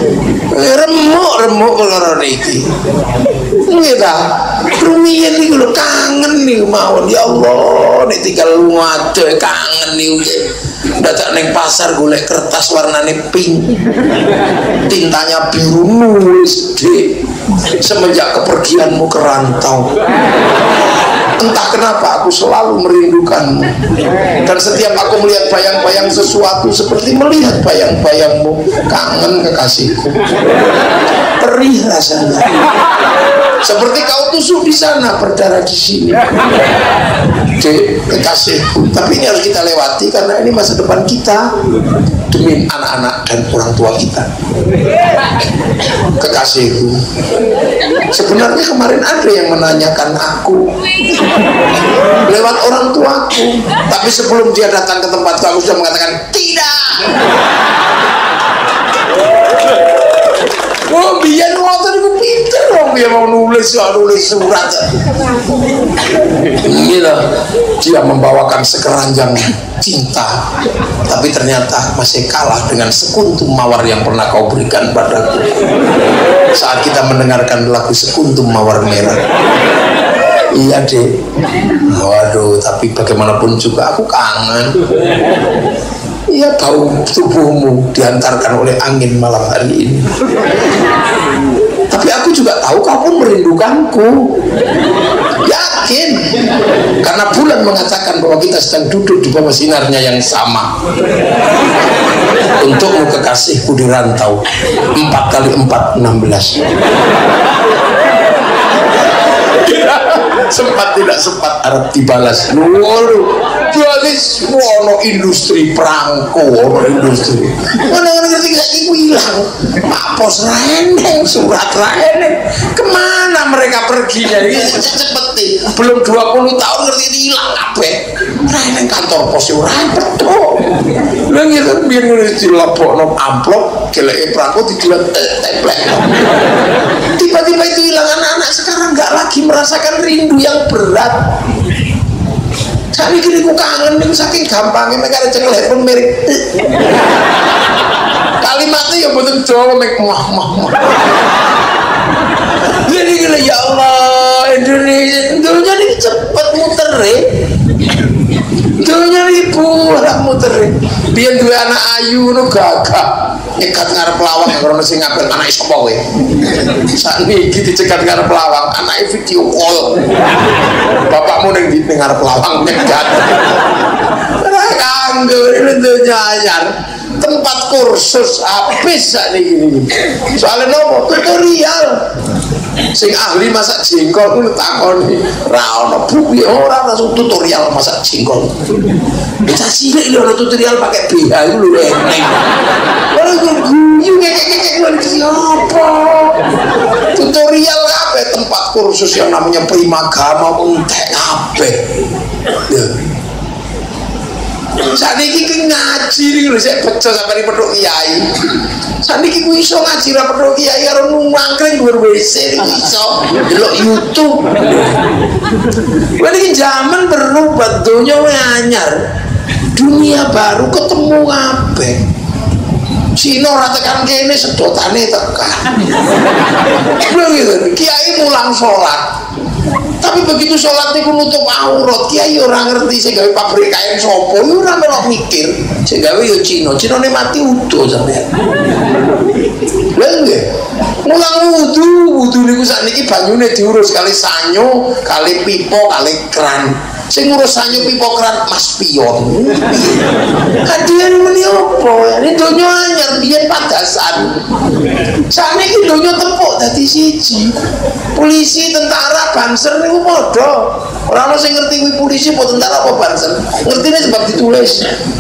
Remuk perkara niki. Nggih ta? Rumiyin niku lho kangen niku mawon. Ya Allah, nek tinggal ngadoh kangen niku. Dadak ning pasar golek kertas warnane pink. Tintanya biru nulis D. Semenjak kepergianmu ke rantau. Entah kenapa aku selalu merindukanmu. Dan setiap aku melihat bayang-bayang sesuatu seperti melihat bayang-bayangmu. Kangen kekasihku. Perih rasanya. seperti kau tusuk di sana berdarah di sini. Dek, kekasihku, tapi ini harus kita lewati karena ini masa depan kita demi anak-anak dan orang tua kita. Kekasihku, sebenarnya kemarin ada yang menanyakan aku lewat orang tuaku, tapi sebelum dia datang ke tempatku aku sudah mengatakan tidak. Oh, biar ngotot itu pinter dong, dia mau nulis surat. Gila, dia membawakan sekeranjang cinta, tapi ternyata masih kalah dengan sekuntum mawar yang pernah kau berikan padaku saat kita mendengarkan lagu Sekuntum Mawar Merah. Iya dek, waduh, tapi bagaimanapun juga aku kangen. Iya, bau tubuhmu diantarkan oleh angin malam hari ini. Tapi aku juga tahu kau pun merindukanku. Yakin, karena bulan mengatakan bahwa kita sedang duduk di bawah sinarnya yang sama. Untukmu kekasihku di rantau 4x4 16. Sempat tidak sempat Arab dibalas. Jadi wono industri perangko, industri. Mana ngerti gak ibu hilang. Mapos raeneng, surat raeneng. Kemana mereka perginya? Cepet belum 20 tahun ngerti hilang kabeh. Raeneng kantor pos ora betul. Lah gitu biar nulis dilebokno amplop, geleke perangko dijual template. Tiba-tiba itu hilang. Anak-anak sekarang nggak lagi merasakan rindu yang berat. Kali gini ku kangen nih saking gampangnya mereka ada cengelek pun mirip. Kalimatnya ya betul Jawa mah. Jadi gila ya Allah Indonesia dunia ini cepet muter dunia ini pulang muter biar dua anak ayu nu gagah nyekat ngarep lawang karena sing ngapel anak sapa kowe saat ini dicegat ngarep lawang anaknya video call bapakmu ning ngarep lawang nyegat ora kanggo ini dunia anyar tempat kursus habis saat ini soalnya nopo tutorial sing ahli masak jengkol itu takoni ra ono buku ora langsung tutorial masak jengkol bisa cilik lho tutorial pakai BH itu lho eneng ora guyu ngekek apa tutorial apa tempat kursus yang namanya Primagama entek kabeh saat ini ngaji nih lho saya pecah sampai di pedok kiai saat ini ku iso ngaji ra pedok kiai karo ngangkring dhuwur WC iso delok YouTube. Ini zaman berubah donya anyar dunia baru ketemu kabeh Cina ora tekan kene sedotane tekan lho gitu kiai mulang sholat tapi begitu sholat itu nutup aurat kiai orang ngerti sing gawe pabrik kain sopo yo ora melok mikir sing gawe yo Cina ne mati utuh sampean lha nggih mulang wudu niku sakniki banyune diurus kali sanyo kali pipo kali keran sing ngurus sanyo pipo keran Mas Pion kadian meni opo ini donya anyar biyen padasan sakniki donya tempuk dadi siji polisi tentara banser niku padha ora ono sing ngerti kuwi polisi apa tentara apa banser ngertine sebab ditulis.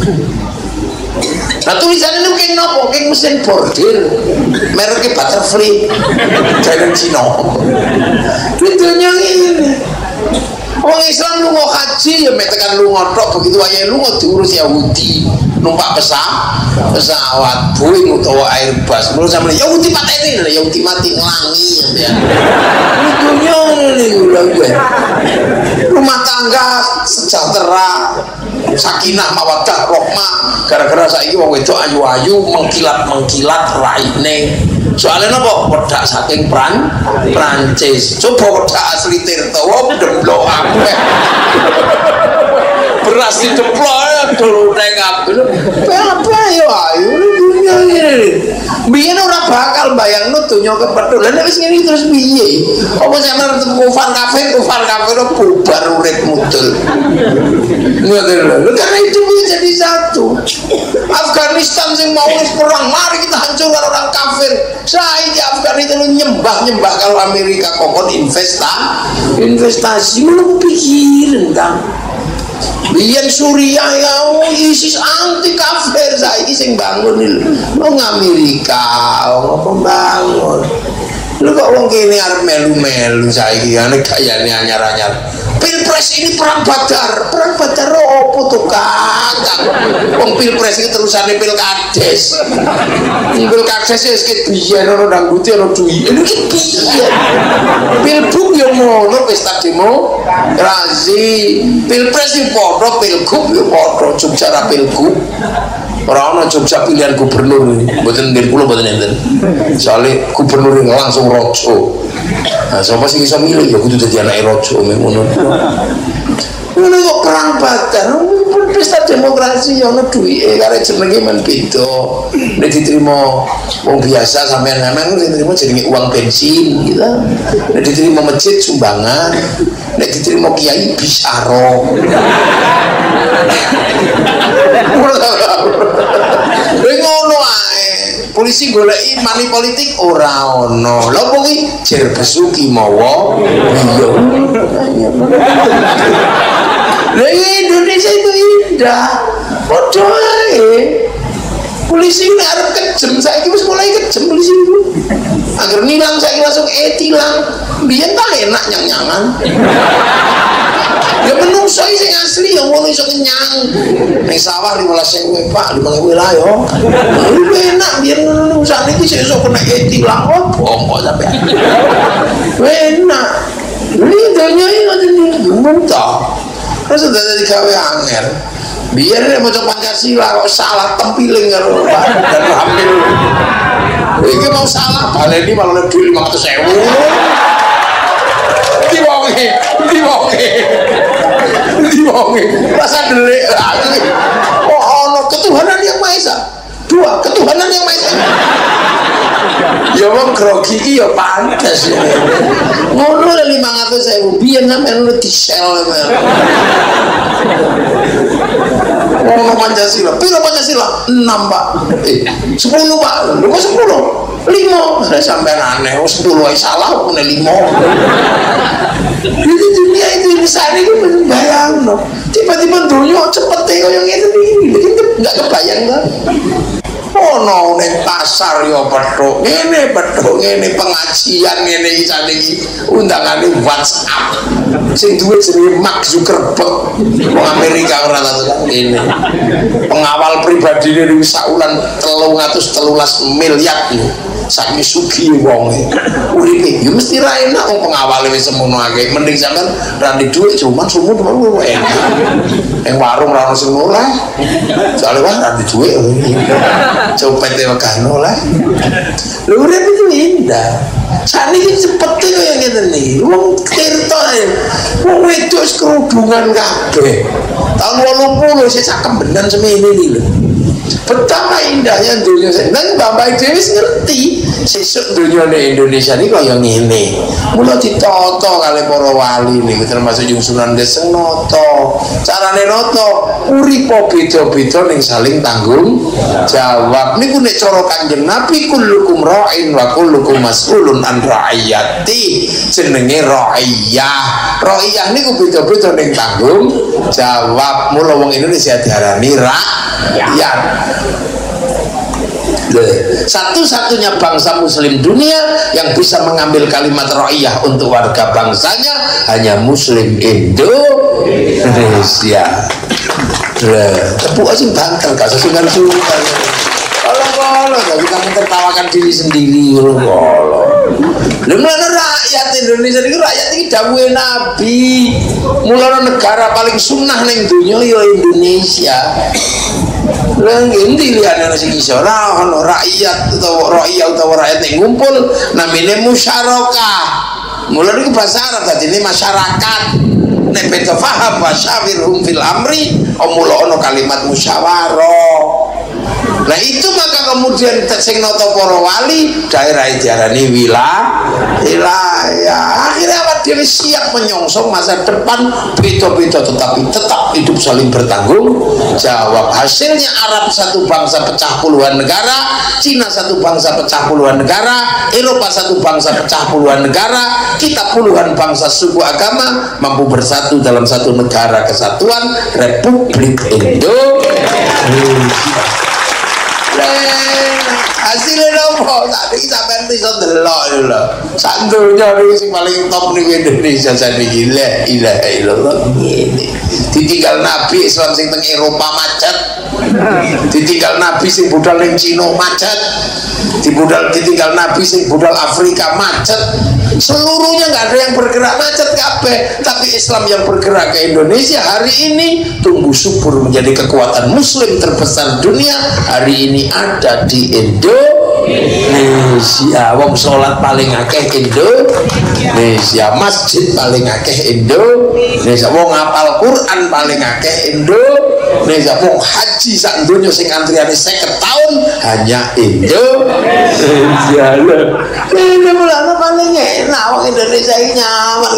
Nah tulisannya itu kayak nopo, kayak mesin bordir mereknya Butterfly dari Cina videonya ini orang Islam lu mau haji ya metekan lu ngotok begitu aja lu mau diurus Yahudi numpak pesawat Boeing atau Airbus menurut sama Yahudi pateni Yahudi mati ngelangi ya videonya ini rumah tangga sejahtera sakinah mawaddah rahmah gara-gara saiki wong wedok ayu-ayu mengkilat raine soalnya napa wedak saking Prancis coba wedak asli Tirto demblok kabeh beras diceplok dulu neng kabeh apa ya ayu dunia ini biyen ora bakal bayangno donya kepethuk. Lah nek wis ngene terus piye? Apa sampeyan kufar kafir bubar urip mudul. Ngoten lho. Karena itu jadi satu. Afghanistan sing mau perang, mari kita hancur karo orang kafir. Saiki Afghanistan nyembah kalau Amerika kokon investasi lu pikirin kan. Biyen Suriah ya ISIS anti kafir, saiki sing bangun iki wong Amerika, wong pembangun. Lu kok wong kene arep melu-melu saiki nek gayane anyar-anyar. Pilpres ini perang badar opo tuh kakak? Wong pilpres iki terusane pilkades. Pilkades wis kebiyen ono dangdute ono duwi. Lho iki piye? Pilbuk yo ngono pesta demokrasi. Pilpres yo padha, pilgub yo padha, Jogja ra pilgub. Ora ono Jogja pilihan gubernur iki. Mboten ngen kula mboten enten. Soale gubernur langsung raja. Nah, sapa sing iso milih ya kudu dadi anake raja ngono. Ngono kok perang badar, pesta demokrasi ya ono duwike kare jenenge men beda. Nek diterima wong biasa sampean nang diterima jenenge uang bensin gitu. Nek diterima masjid sumbangan, nek diterima kiai bisyaro. Ngono ae. Polisi goleki money politik ora ono. Lha opo ki jer besuki mawa iya. Lah Indonesia itu indah. Padha ae. Polisi ini arep kejem, saiki wis mulai kejem polisi itu. Agar nilang saiki langsung tilang. Biyen ta enak nyang-nyangan. Ya menungso sing asli yang ngono iso kenyang. Ning sawah 15.000 Pak, 5.000 lah yo. Lu enak biyen ngono sakniki sik iso kena tilang opo sampe. Enak. Ini donya iki ngoten iki mentok. Terus dadi gawe angel. Biar nek maca Pancasila kok salah tempiling karo Pak dan hamil. Iki mau salah baleni malah duit 500.000. Diwonge rasa delik lagi. Oh ono ketuhanan yang Maha Esa. Dua ketuhanan yang Maha Esa. Ya wong grogi iki ya pantes ya. Ngono 500.000 biyen sampeyan lu disel. Ngomong Pancasila, piro Pancasila? 6 Pak. 10 Pak. Lu kok 10? 5. Saya sampean aneh, 10 ae salah kok 5. Di dunia itu sana itu bayang no. Tiba-tiba dunia cepet kayak ngene iki. Enggak kebayang kan? Ono ning pasar yo petuk ngene pengajian ngene iki saniki undangane WhatsApp sing duwe jenenge Mark Zuckerberg wong Amerika ora tau ngene pengawal pribadine wis saulan 313 miliar saking sugih wong uripe yo mesti ra enak wong pengawale wis semono akeh mending sampean ra ndek dhuwit cuman sumut enak ning warung ra ono sing oleh soalé wah ra ndek dhuwit copete wakano lah. Lha urip itu indah. Saniki cepet kaya ngene iki. Wong Tirta wong wedok kerudungan kabeh. Tahun 80 sik sakembenan semene iki lho. Betapa indahnya dunia nang Bapak dhewe wis ngerti sesuk dunyane Indonesia iki kaya ngene. Mula ditata kali para wali niku termasuk Yung Sunan Geseng nata. Carane nata uripa beda-beda ning saling tanggung jawab. Niku nek cara Kanjeng Nabi kullukum ra'in wa kullukum mas'ulun an ra'iyati. Jenenge ra'iyah. Ra'iyah niku beda-beda ning tanggung jawab. Mula wong Indonesia diarani rakyat. Satu-satunya bangsa muslim dunia yang bisa mengambil kalimat ra'iyah untuk warga bangsanya hanya muslim Indonesia. Tepuk aja bantal gak sesungan-sungan. Kalau kita mentertawakan diri sendiri kalau mulanya rakyat Indonesia ini rakyat ini dawuhe Nabi mulanya negara paling sunnah ning dunia ya Indonesia. Lang endi liyane sing iso ora ono rakyat utawa rakyat ning ngumpul namine musyarakah. Mula niku bahasa Arab dadine masyarakat. Nek beda faham wasyawirhum fil amri mula ono kalimat musyawarah. Nah itu maka kemudian sing nata para wali daerah diarani wilayah. Akhirnya awak dhewe siap menyongsong masa depan beda-beda tetapi tetap hidup saling bertanggung jawab. Hasilnya Arab satu bangsa pecah puluhan negara, Cina satu bangsa pecah puluhan negara, Eropa satu bangsa pecah puluhan negara, kita puluhan bangsa suku agama mampu bersatu dalam satu negara kesatuan Republik Indonesia. Hasilnya nopo tadi sampean iso delok lho. Sak donya iki sing paling top ning Indonesia saniki la ilaha illallah. Ditinggal Nabi Islam sing teng Eropa macet. Ditinggal Nabi sing budal ning Cina macet. Ditinggal Nabi sing budal Afrika macet. Seluruhnya nggak ada yang bergerak macet kabeh, tapi Islam yang bergerak ke Indonesia hari ini tumbuh subur menjadi kekuatan muslim terbesar dunia. Hari ini ada di Indonesia. Wong sholat paling akeh Indonesia, masjid paling akeh Indonesia, wong hafal Quran paling akeh Indonesia, wong haji sak donya sing antriane 50 tahun hanya Indonesia. Ini mulane paling enak wong Indonesia iki nyaman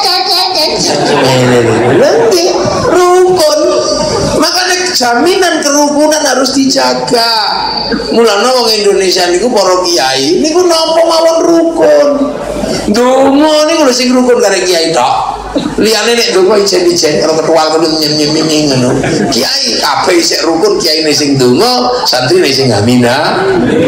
nanti rukun. Makanya jaminan kerukunan harus dijaga. Mulane wong Indonesia niku para kiai niku napa mawon rukun. Donga niku lho sing rukun karo kiai tok. Liyane nek donga ijen-ijen karo ketual kudu nyem-nyem ngono. Kiai kabeh isih rukun, kiai sing donga, santrine sing amina.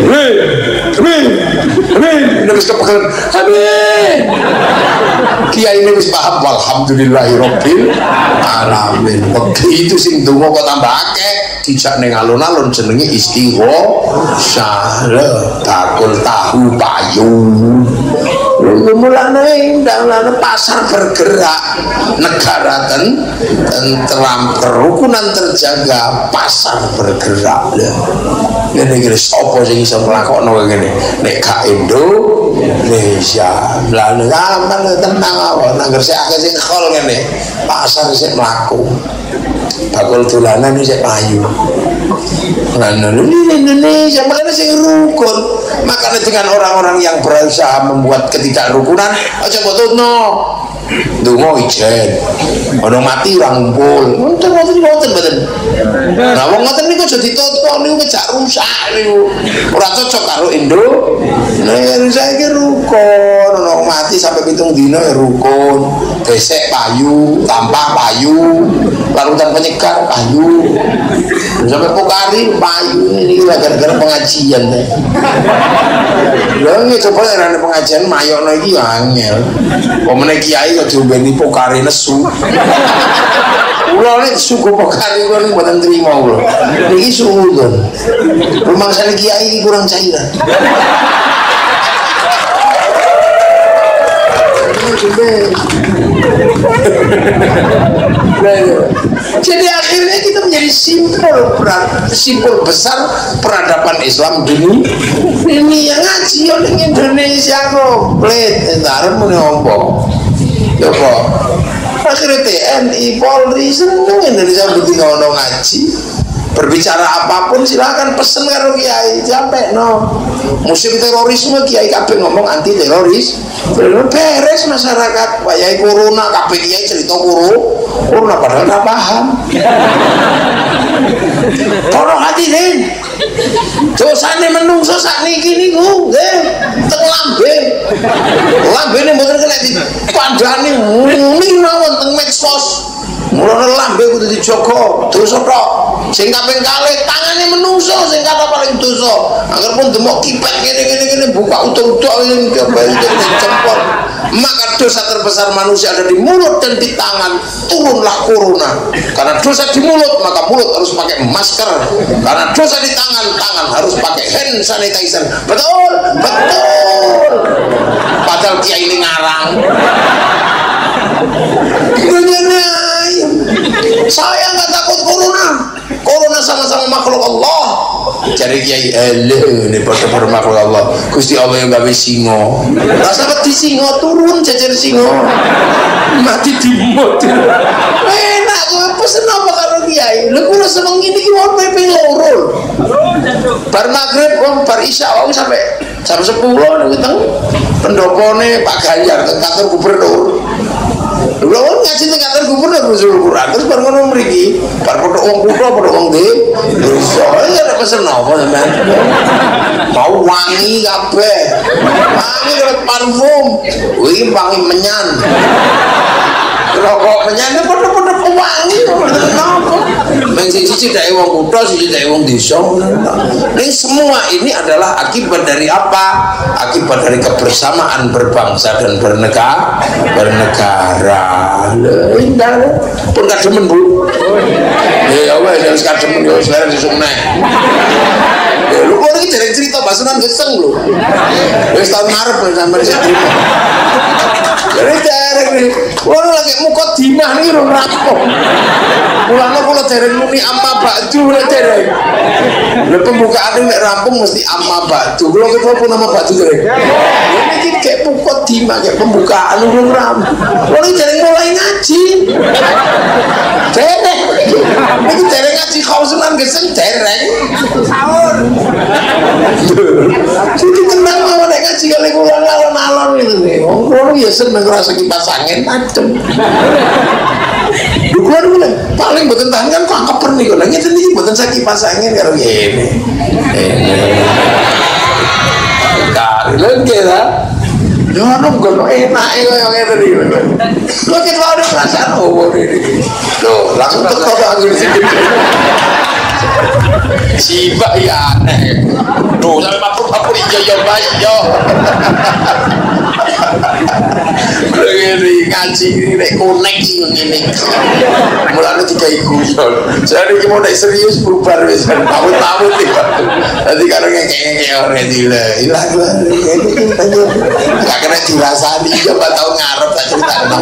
Amin. Wis kepeken. Amin. Kiai ini wis paham walhamdulillahirabbil alamin. Begitu sing donga kok tambah akeh dijak ning alun-alun jenenge istighosah. Takul tahu payung. Mulane pasar bergerak, negara tentram, kerukunan terjaga, pasar bergerak. Ngene iki sapa sing iso nglakokno ngene? Nek gak Indonesia. Lah aman tenang wae, nang gresik akeh sing khol ngene. Pasar sik mlaku. Bakul dolanan sik payu. Nah, ini Indonesia makanya sing rukun. Makanya dengan orang-orang yang berusaha membuat ketidakrukunan, aja bototno. Dungo ijen, ono mati orang ngumpul. Untung mboten. Nah, wong ngoten niku aja ditoto niku kejak rusak niku. Ora cocok karo Indo. Nah, saiki rukun, ono mati sampai 7 dina ya rukun. Besek payu, tampah payu, larutan penyegar payu. Sampai pokari payu ini gara-gara pengajian deh. Lha iki coba nek pengajian mayokno iki angel. Pomene kiai kok diombeni pokari nesu. Kula nek suku pokari kula mboten trima kula. Niki suudon. Rumangsane kiai iki kurang cairan. Jadi akhirnya kita menjadi simbol besar peradaban Islam ini yang ngaji yang Indonesia komplit entar muni ompo ya kok akhirnya TNI Polri seneng Indonesia begitu ngono ngaji. Berbicara apapun silakan pesen karo kiai sampai no musim terorisme kiai kabeh ngomong anti teroris beres masyarakat wayahe corona kabeh kiai cerita corona padahal ora paham. Tolong hadirin dosane menungso sakniki niku nggih teng lambene mboten kena dipandhani muni mawon teng medsos. Mulane lambe kudu dijogo dosa tok. Sing kaping kalih tangane menungso sing kata paling dosa. Angger pun demok kipet ngene buka utuh-utuh ini jempol. Maka dosa terbesar manusia ada di mulut dan di tangan. Turunlah corona. Karena dosa di mulut maka mulut harus pakai masker. Karena dosa di tangan harus pakai hand sanitizer. Betul. Padahal kiai ini ngarang. Saya nggak takut corona sama-sama makhluk Allah. Jadi kiai ini pada makhluk Allah. Gusti Allah yang gawe singo. Rasa di singo turun jajar singo. Mati di mati. Enak gue pesen apa karo kiai. Lha kula semengi niki wong ping 2. Bar magrib wong bar isya wong sampai jam 10 niku teng pendopone Pak Ganjar teng kantor gubernur. Lha wong ngaji teng kantor gubernur usul Quran terus bar ngono mriki, bar foto wong kutha foto wong desa. Ya nek pesen apa sampean? Mau wangi kabeh. Wangi karo parfum. Iki wangi menyan. Rokok menyan padha-padha wangi napa? Meng siji dake wong kutha, siji dake wong desa. Ini semua ini adalah akibat dari apa? Akibat dari kebersamaan berbangsa dan bernegara. Indah pun kademen Bu. Ya wes wis kademen yo selera sesuk neh. Lu kok iki dereng cerita basunan geseng lho. Wis tahun ngarep sampe sing trimo. Jadi dereng iki. Kulo lagi mukot dimah niki ora rampung. Mulane kula dereng muni amma ba'du nek dereng. Lha pembukaan nek rampung mesti amma ba'du. Kula ketemu nama ba'du dereng. Iki kayak mukot dimah kayak pembukaan ora rampung. Kula dereng mulai ngaji. Dereng. Iki dereng ngaji khausunan geseng dereng. Sahur. Jadi tenang mau nek ngaji kali kula alon-alon gitu nih. Wong kula ya seneng rasa kipas angin adem. Kula dulu paling mboten tahan kan kok keper niku. Lah ngeten iki mboten sak kipas angin karo ngene. Lha kira yo ono gono enake koyo ngene iki. Lho ki wae perasaan opo iki. Lho langsung teko angin sithik. Siba ya aneh. Duh, sampai mapur-mapur iya baik yo. Ini ngaji ini konek ini. Mulane dikai guyon. Jadi iki mau nek serius bubar wis pamut-pamut iki. Dadi karo ngekek ora dile. Ilang lah. Gak kena dirasani coba tau ngarep tak critakno.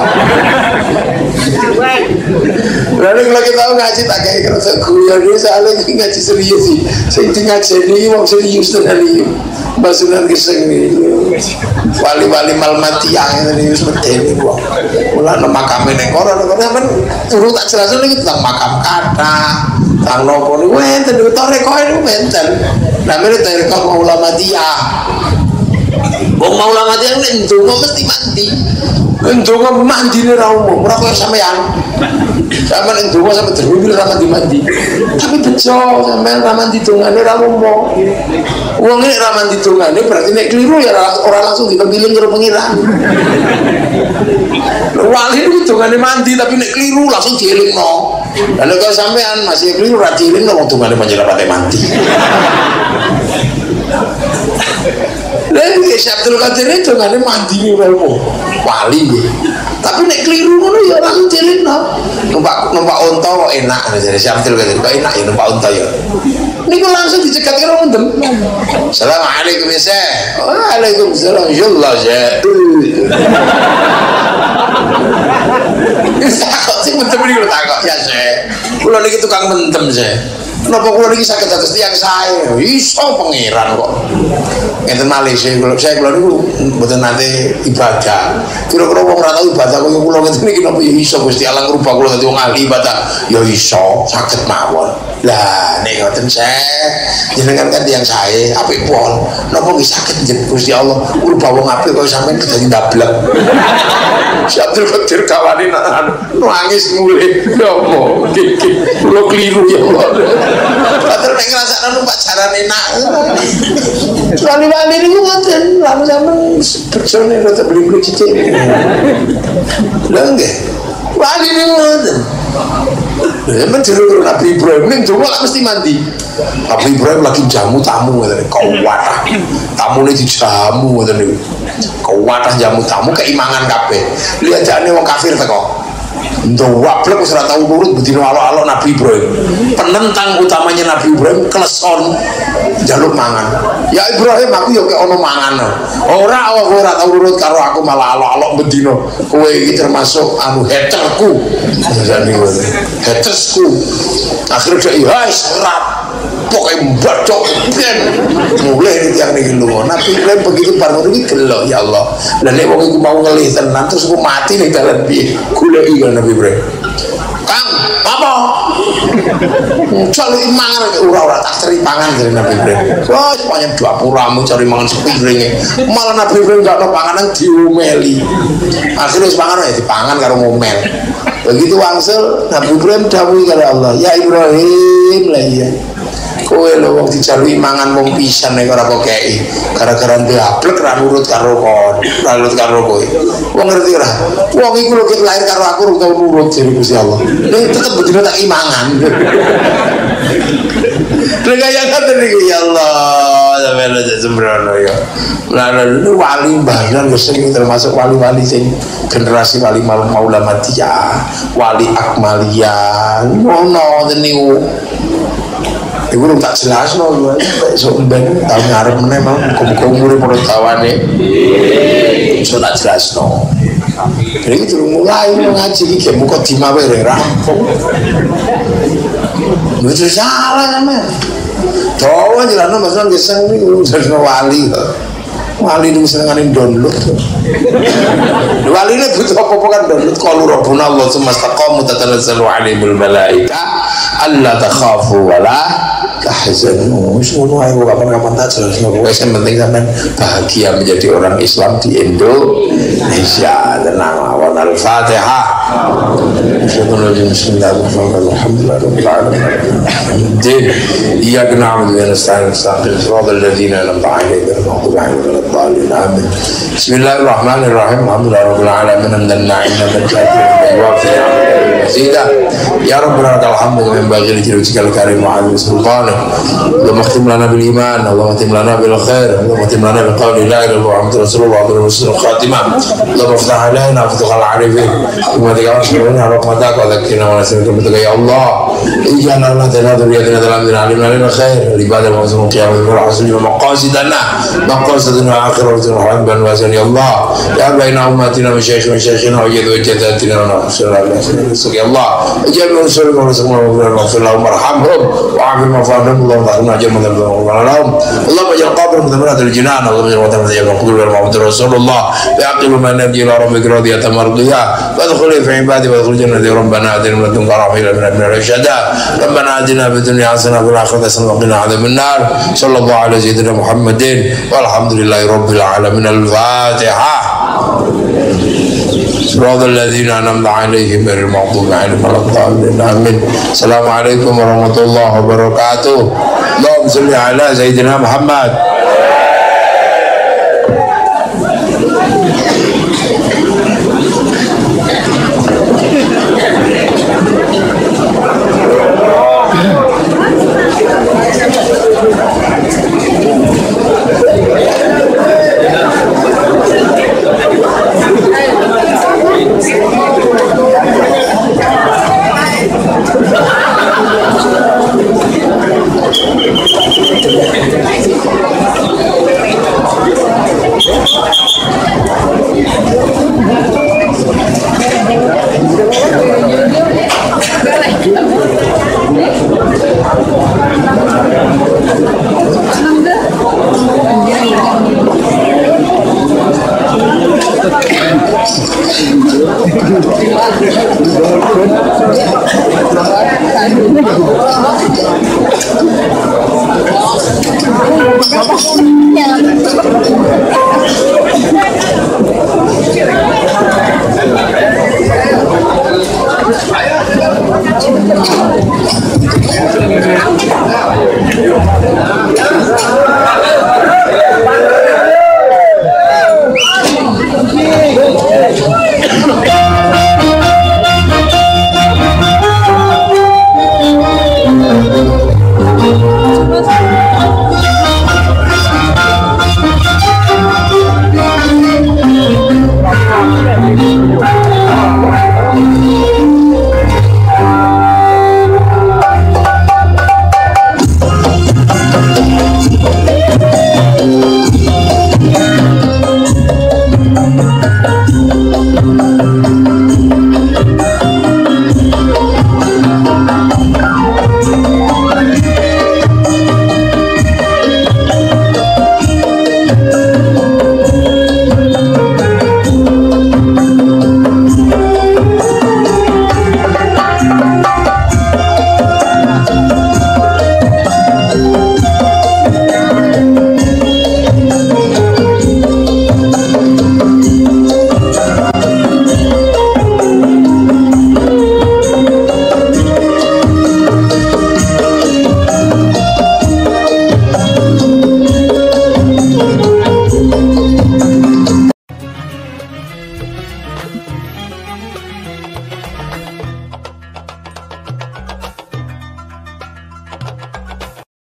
Lalu kalau kita ngaji tak kayak kerasa guyon ini soalnya ngaji serius sih. Sing ngajeni wong serius tenan iki. Basunan geseng ini. Wali-wali malmatiang ini medeni wong. Mulane makame ning kono kan turu tak jelasno iki tentang makam kata, tentang nopo niku enten rekoe niku enten. Namanya tarekat Maulamatiyah. Wong Maulamatiyah nek ndonga mesti mati. Ndonga mandine ra umum, ora koyo sampean. Sampeyan nek ndonga sampe terwibir ra mandi-mandi. Tapi bejo sampeyan ra mandi dongane ra umum. Wong nek ra mandi dongane berarti nek keliru ya ora langsung ditempiling karo pengiran. Wali itu dongane mandi tapi nek keliru langsung dielingno. Lah nek sampean masih keliru ra dielingno wong dongane panjenengan mandi. Lha iki Abdul Qadir itu ngene mandine ilmu wali nggih. Tapi nek keliru ngono ya langsung dilingno. Numpak unta kok enak jare Abdul Qadir. Kok enak ya numpak unta ya. Niku langsung dicegat karo mendem. Assalamualaikum ya Syekh. Waalaikumsalam insyaallah Syekh. Takok sing mendem niku takok ya Syekh. Kula niki tukang mendem Syekh. Kenapa kula niki saged dados tiyang sae? Iso pangeran kok. Ngeten malih saya kula niku mboten nate ibadah. Kira-kira wong ora tau ibadah kaya kula ngeten niki napa ya iso Gusti Allah ngrubah kula dadi wong ahli ibadah. Ya iso, saged mawon. Lah nek ngoten Syekh, jenengan kan tiyang sae, apik pol. Napa nggih saged Gusti Allah ngrubah wong apik kaya sampean dadi ndablek. Abdul Qadir kawani nangis mulih. Ya apa? Kula kliru ya Allah. Padahal nek ngrasakno numpak jaran enak. Wali-wali niku ngoten, lalu sampean bersone rada beli-beli cicik. Lha nggih. Wali niku ngoten. Sampeyan jero Nabi Ibrahim ning donga mesti mandi. Nabi Ibrahim lagi jamu tamu ngoten. Kuwatah. Tamune dijamu ngoten niku. Kuwatah jamu tamu keimangan kabeh. Lihat jane wong kafir teko. Ndowablek wis ora tau nurut bedino alok-alok Nabi Ibrahim. Penentang utamanya Nabi Ibrahim kleson njaluk mangan. Ya Ibrahim aku ya kek ono mangan. Ora tau nurut karo aku malah alok-alok bedino. Kowe iki termasuk anu haterku. Jane ngono. Hatersku. Akhire dhek ya wis ora pokoke mbacok ben. Mulai yang niki lunga. Nabi Ibrahim begitu bar ngono iki gelo ya Allah. Lah nek wong iku mau ngelih tenan terus aku mati ning dalan piye? Goleki Nabi Ibrahim. Kang, apa? Cari mangan ora tak cari pangan dari Nabi Ibrahim. Wah, sepanjang dapuramu cari mangan sepiringnya. Malah Nabi Ibrahim gak ada panganan diomeli. Akhirnya pangan ya dipangan karo ngomel. Begitu wangsul Nabi Ibrahim dawuhi karo Allah, "Ya Ibrahim lah ya. Kowe lho wong dijalui mangan mung pisan nek ora kok kei. Gara-gara ndablek ra nurut karo kon, ra nurut karo kowe. Wong ngerti ora? Wong iku lho lahir karo aku ora tau nurut jare Gusti Allah. Ning tetep bedino tak mangan. Regaya kata iki ya Allah, sampeyan aja sembrono ya. Lalu wali mbahnan sing termasuk wali-wali sing generasi wali Maula Madiyah, wali Akmaliyah. Ngono niku. Iku belum tak jelas loh, besok ben tahun ngarep meneh mau muga-muga umure padha tawane. So tak jelas no. Jadi itu mulai ngaji iki muka dimawe rampung. Itu salah sampean. Dawa nyelana masalah gesang niku jadi wali. Wali itu senengane download. Wali ini butuh apa-apa kan download. Qalu rabbuna Allah tsumma istaqamu tatanazzalu alaihimul malaika alla takhafu wala tahzanu. Semua ayo kapan-kapan tak jelas. Yang penting sampean bahagia menjadi orang Islam di Indonesia. Tenang lawan Al-Fatihah. Bismillahirrahmanirrahim. Iyyaka na'budu wa nasta'in ihdinas siratal ladzina an'amta 'alaihim ghairil maghdubi 'alaihim waladdallin. Amin. Bismillahirrahmanirrahim. Alhamdulillahirabbil alamin. Hamdan na'iman wa زيدا يا رب لك الحمد كما ينبغي لجلالك الكريم وعظيم سلطانك. اللهم اختم لنا بالايمان، اللهم اختم لنا بالخير، اللهم اختم لنا بقول لا اله الا الله محمد رسول الله وعلى رسول الخاتمه. اللهم افتح علينا وفتح العارفين ثم تجعلنا على رحمتك وذكرنا ونسالك بك يا الله. اجعل لنا ذريتنا ذلام علمنا لنا خير العباده الموزون القيام والحسن مقاصدنا مقاصدنا اخرتنا وحب الوزن يا الله. يا بين امتنا وشيخنا وجد وجداتنا ونحشر يا الله. اجعل من رسولك ورسولنا واغفر لهم وارحمهم وعافهم وعافهم. اللهم اجعلنا اجر من ذنوبهم اللهم اجعل قبرهم ثمرات الجنان. اللهم اجعل وطن مقبول محمد رسول الله يعقب ما نرجي الى ربك راضيه مرضيه وادخل في عبادي وادخل جنة ربنا اتنا من لدنك رحمة من الرشدا. ربنا اتنا في الدنيا حسنه وفي الاخره حسنه وقنا عذاب النار. صلى الله على سيدنا محمد والحمد لله رب العالمين. الفاتحه. صراط الذين أنعمت عليهم غير المغضوب عليهم ولا الضالين. آمين. السلام عليكم ورحمة الله وبركاته. اللهم صل على سيدنا محمد. Ya.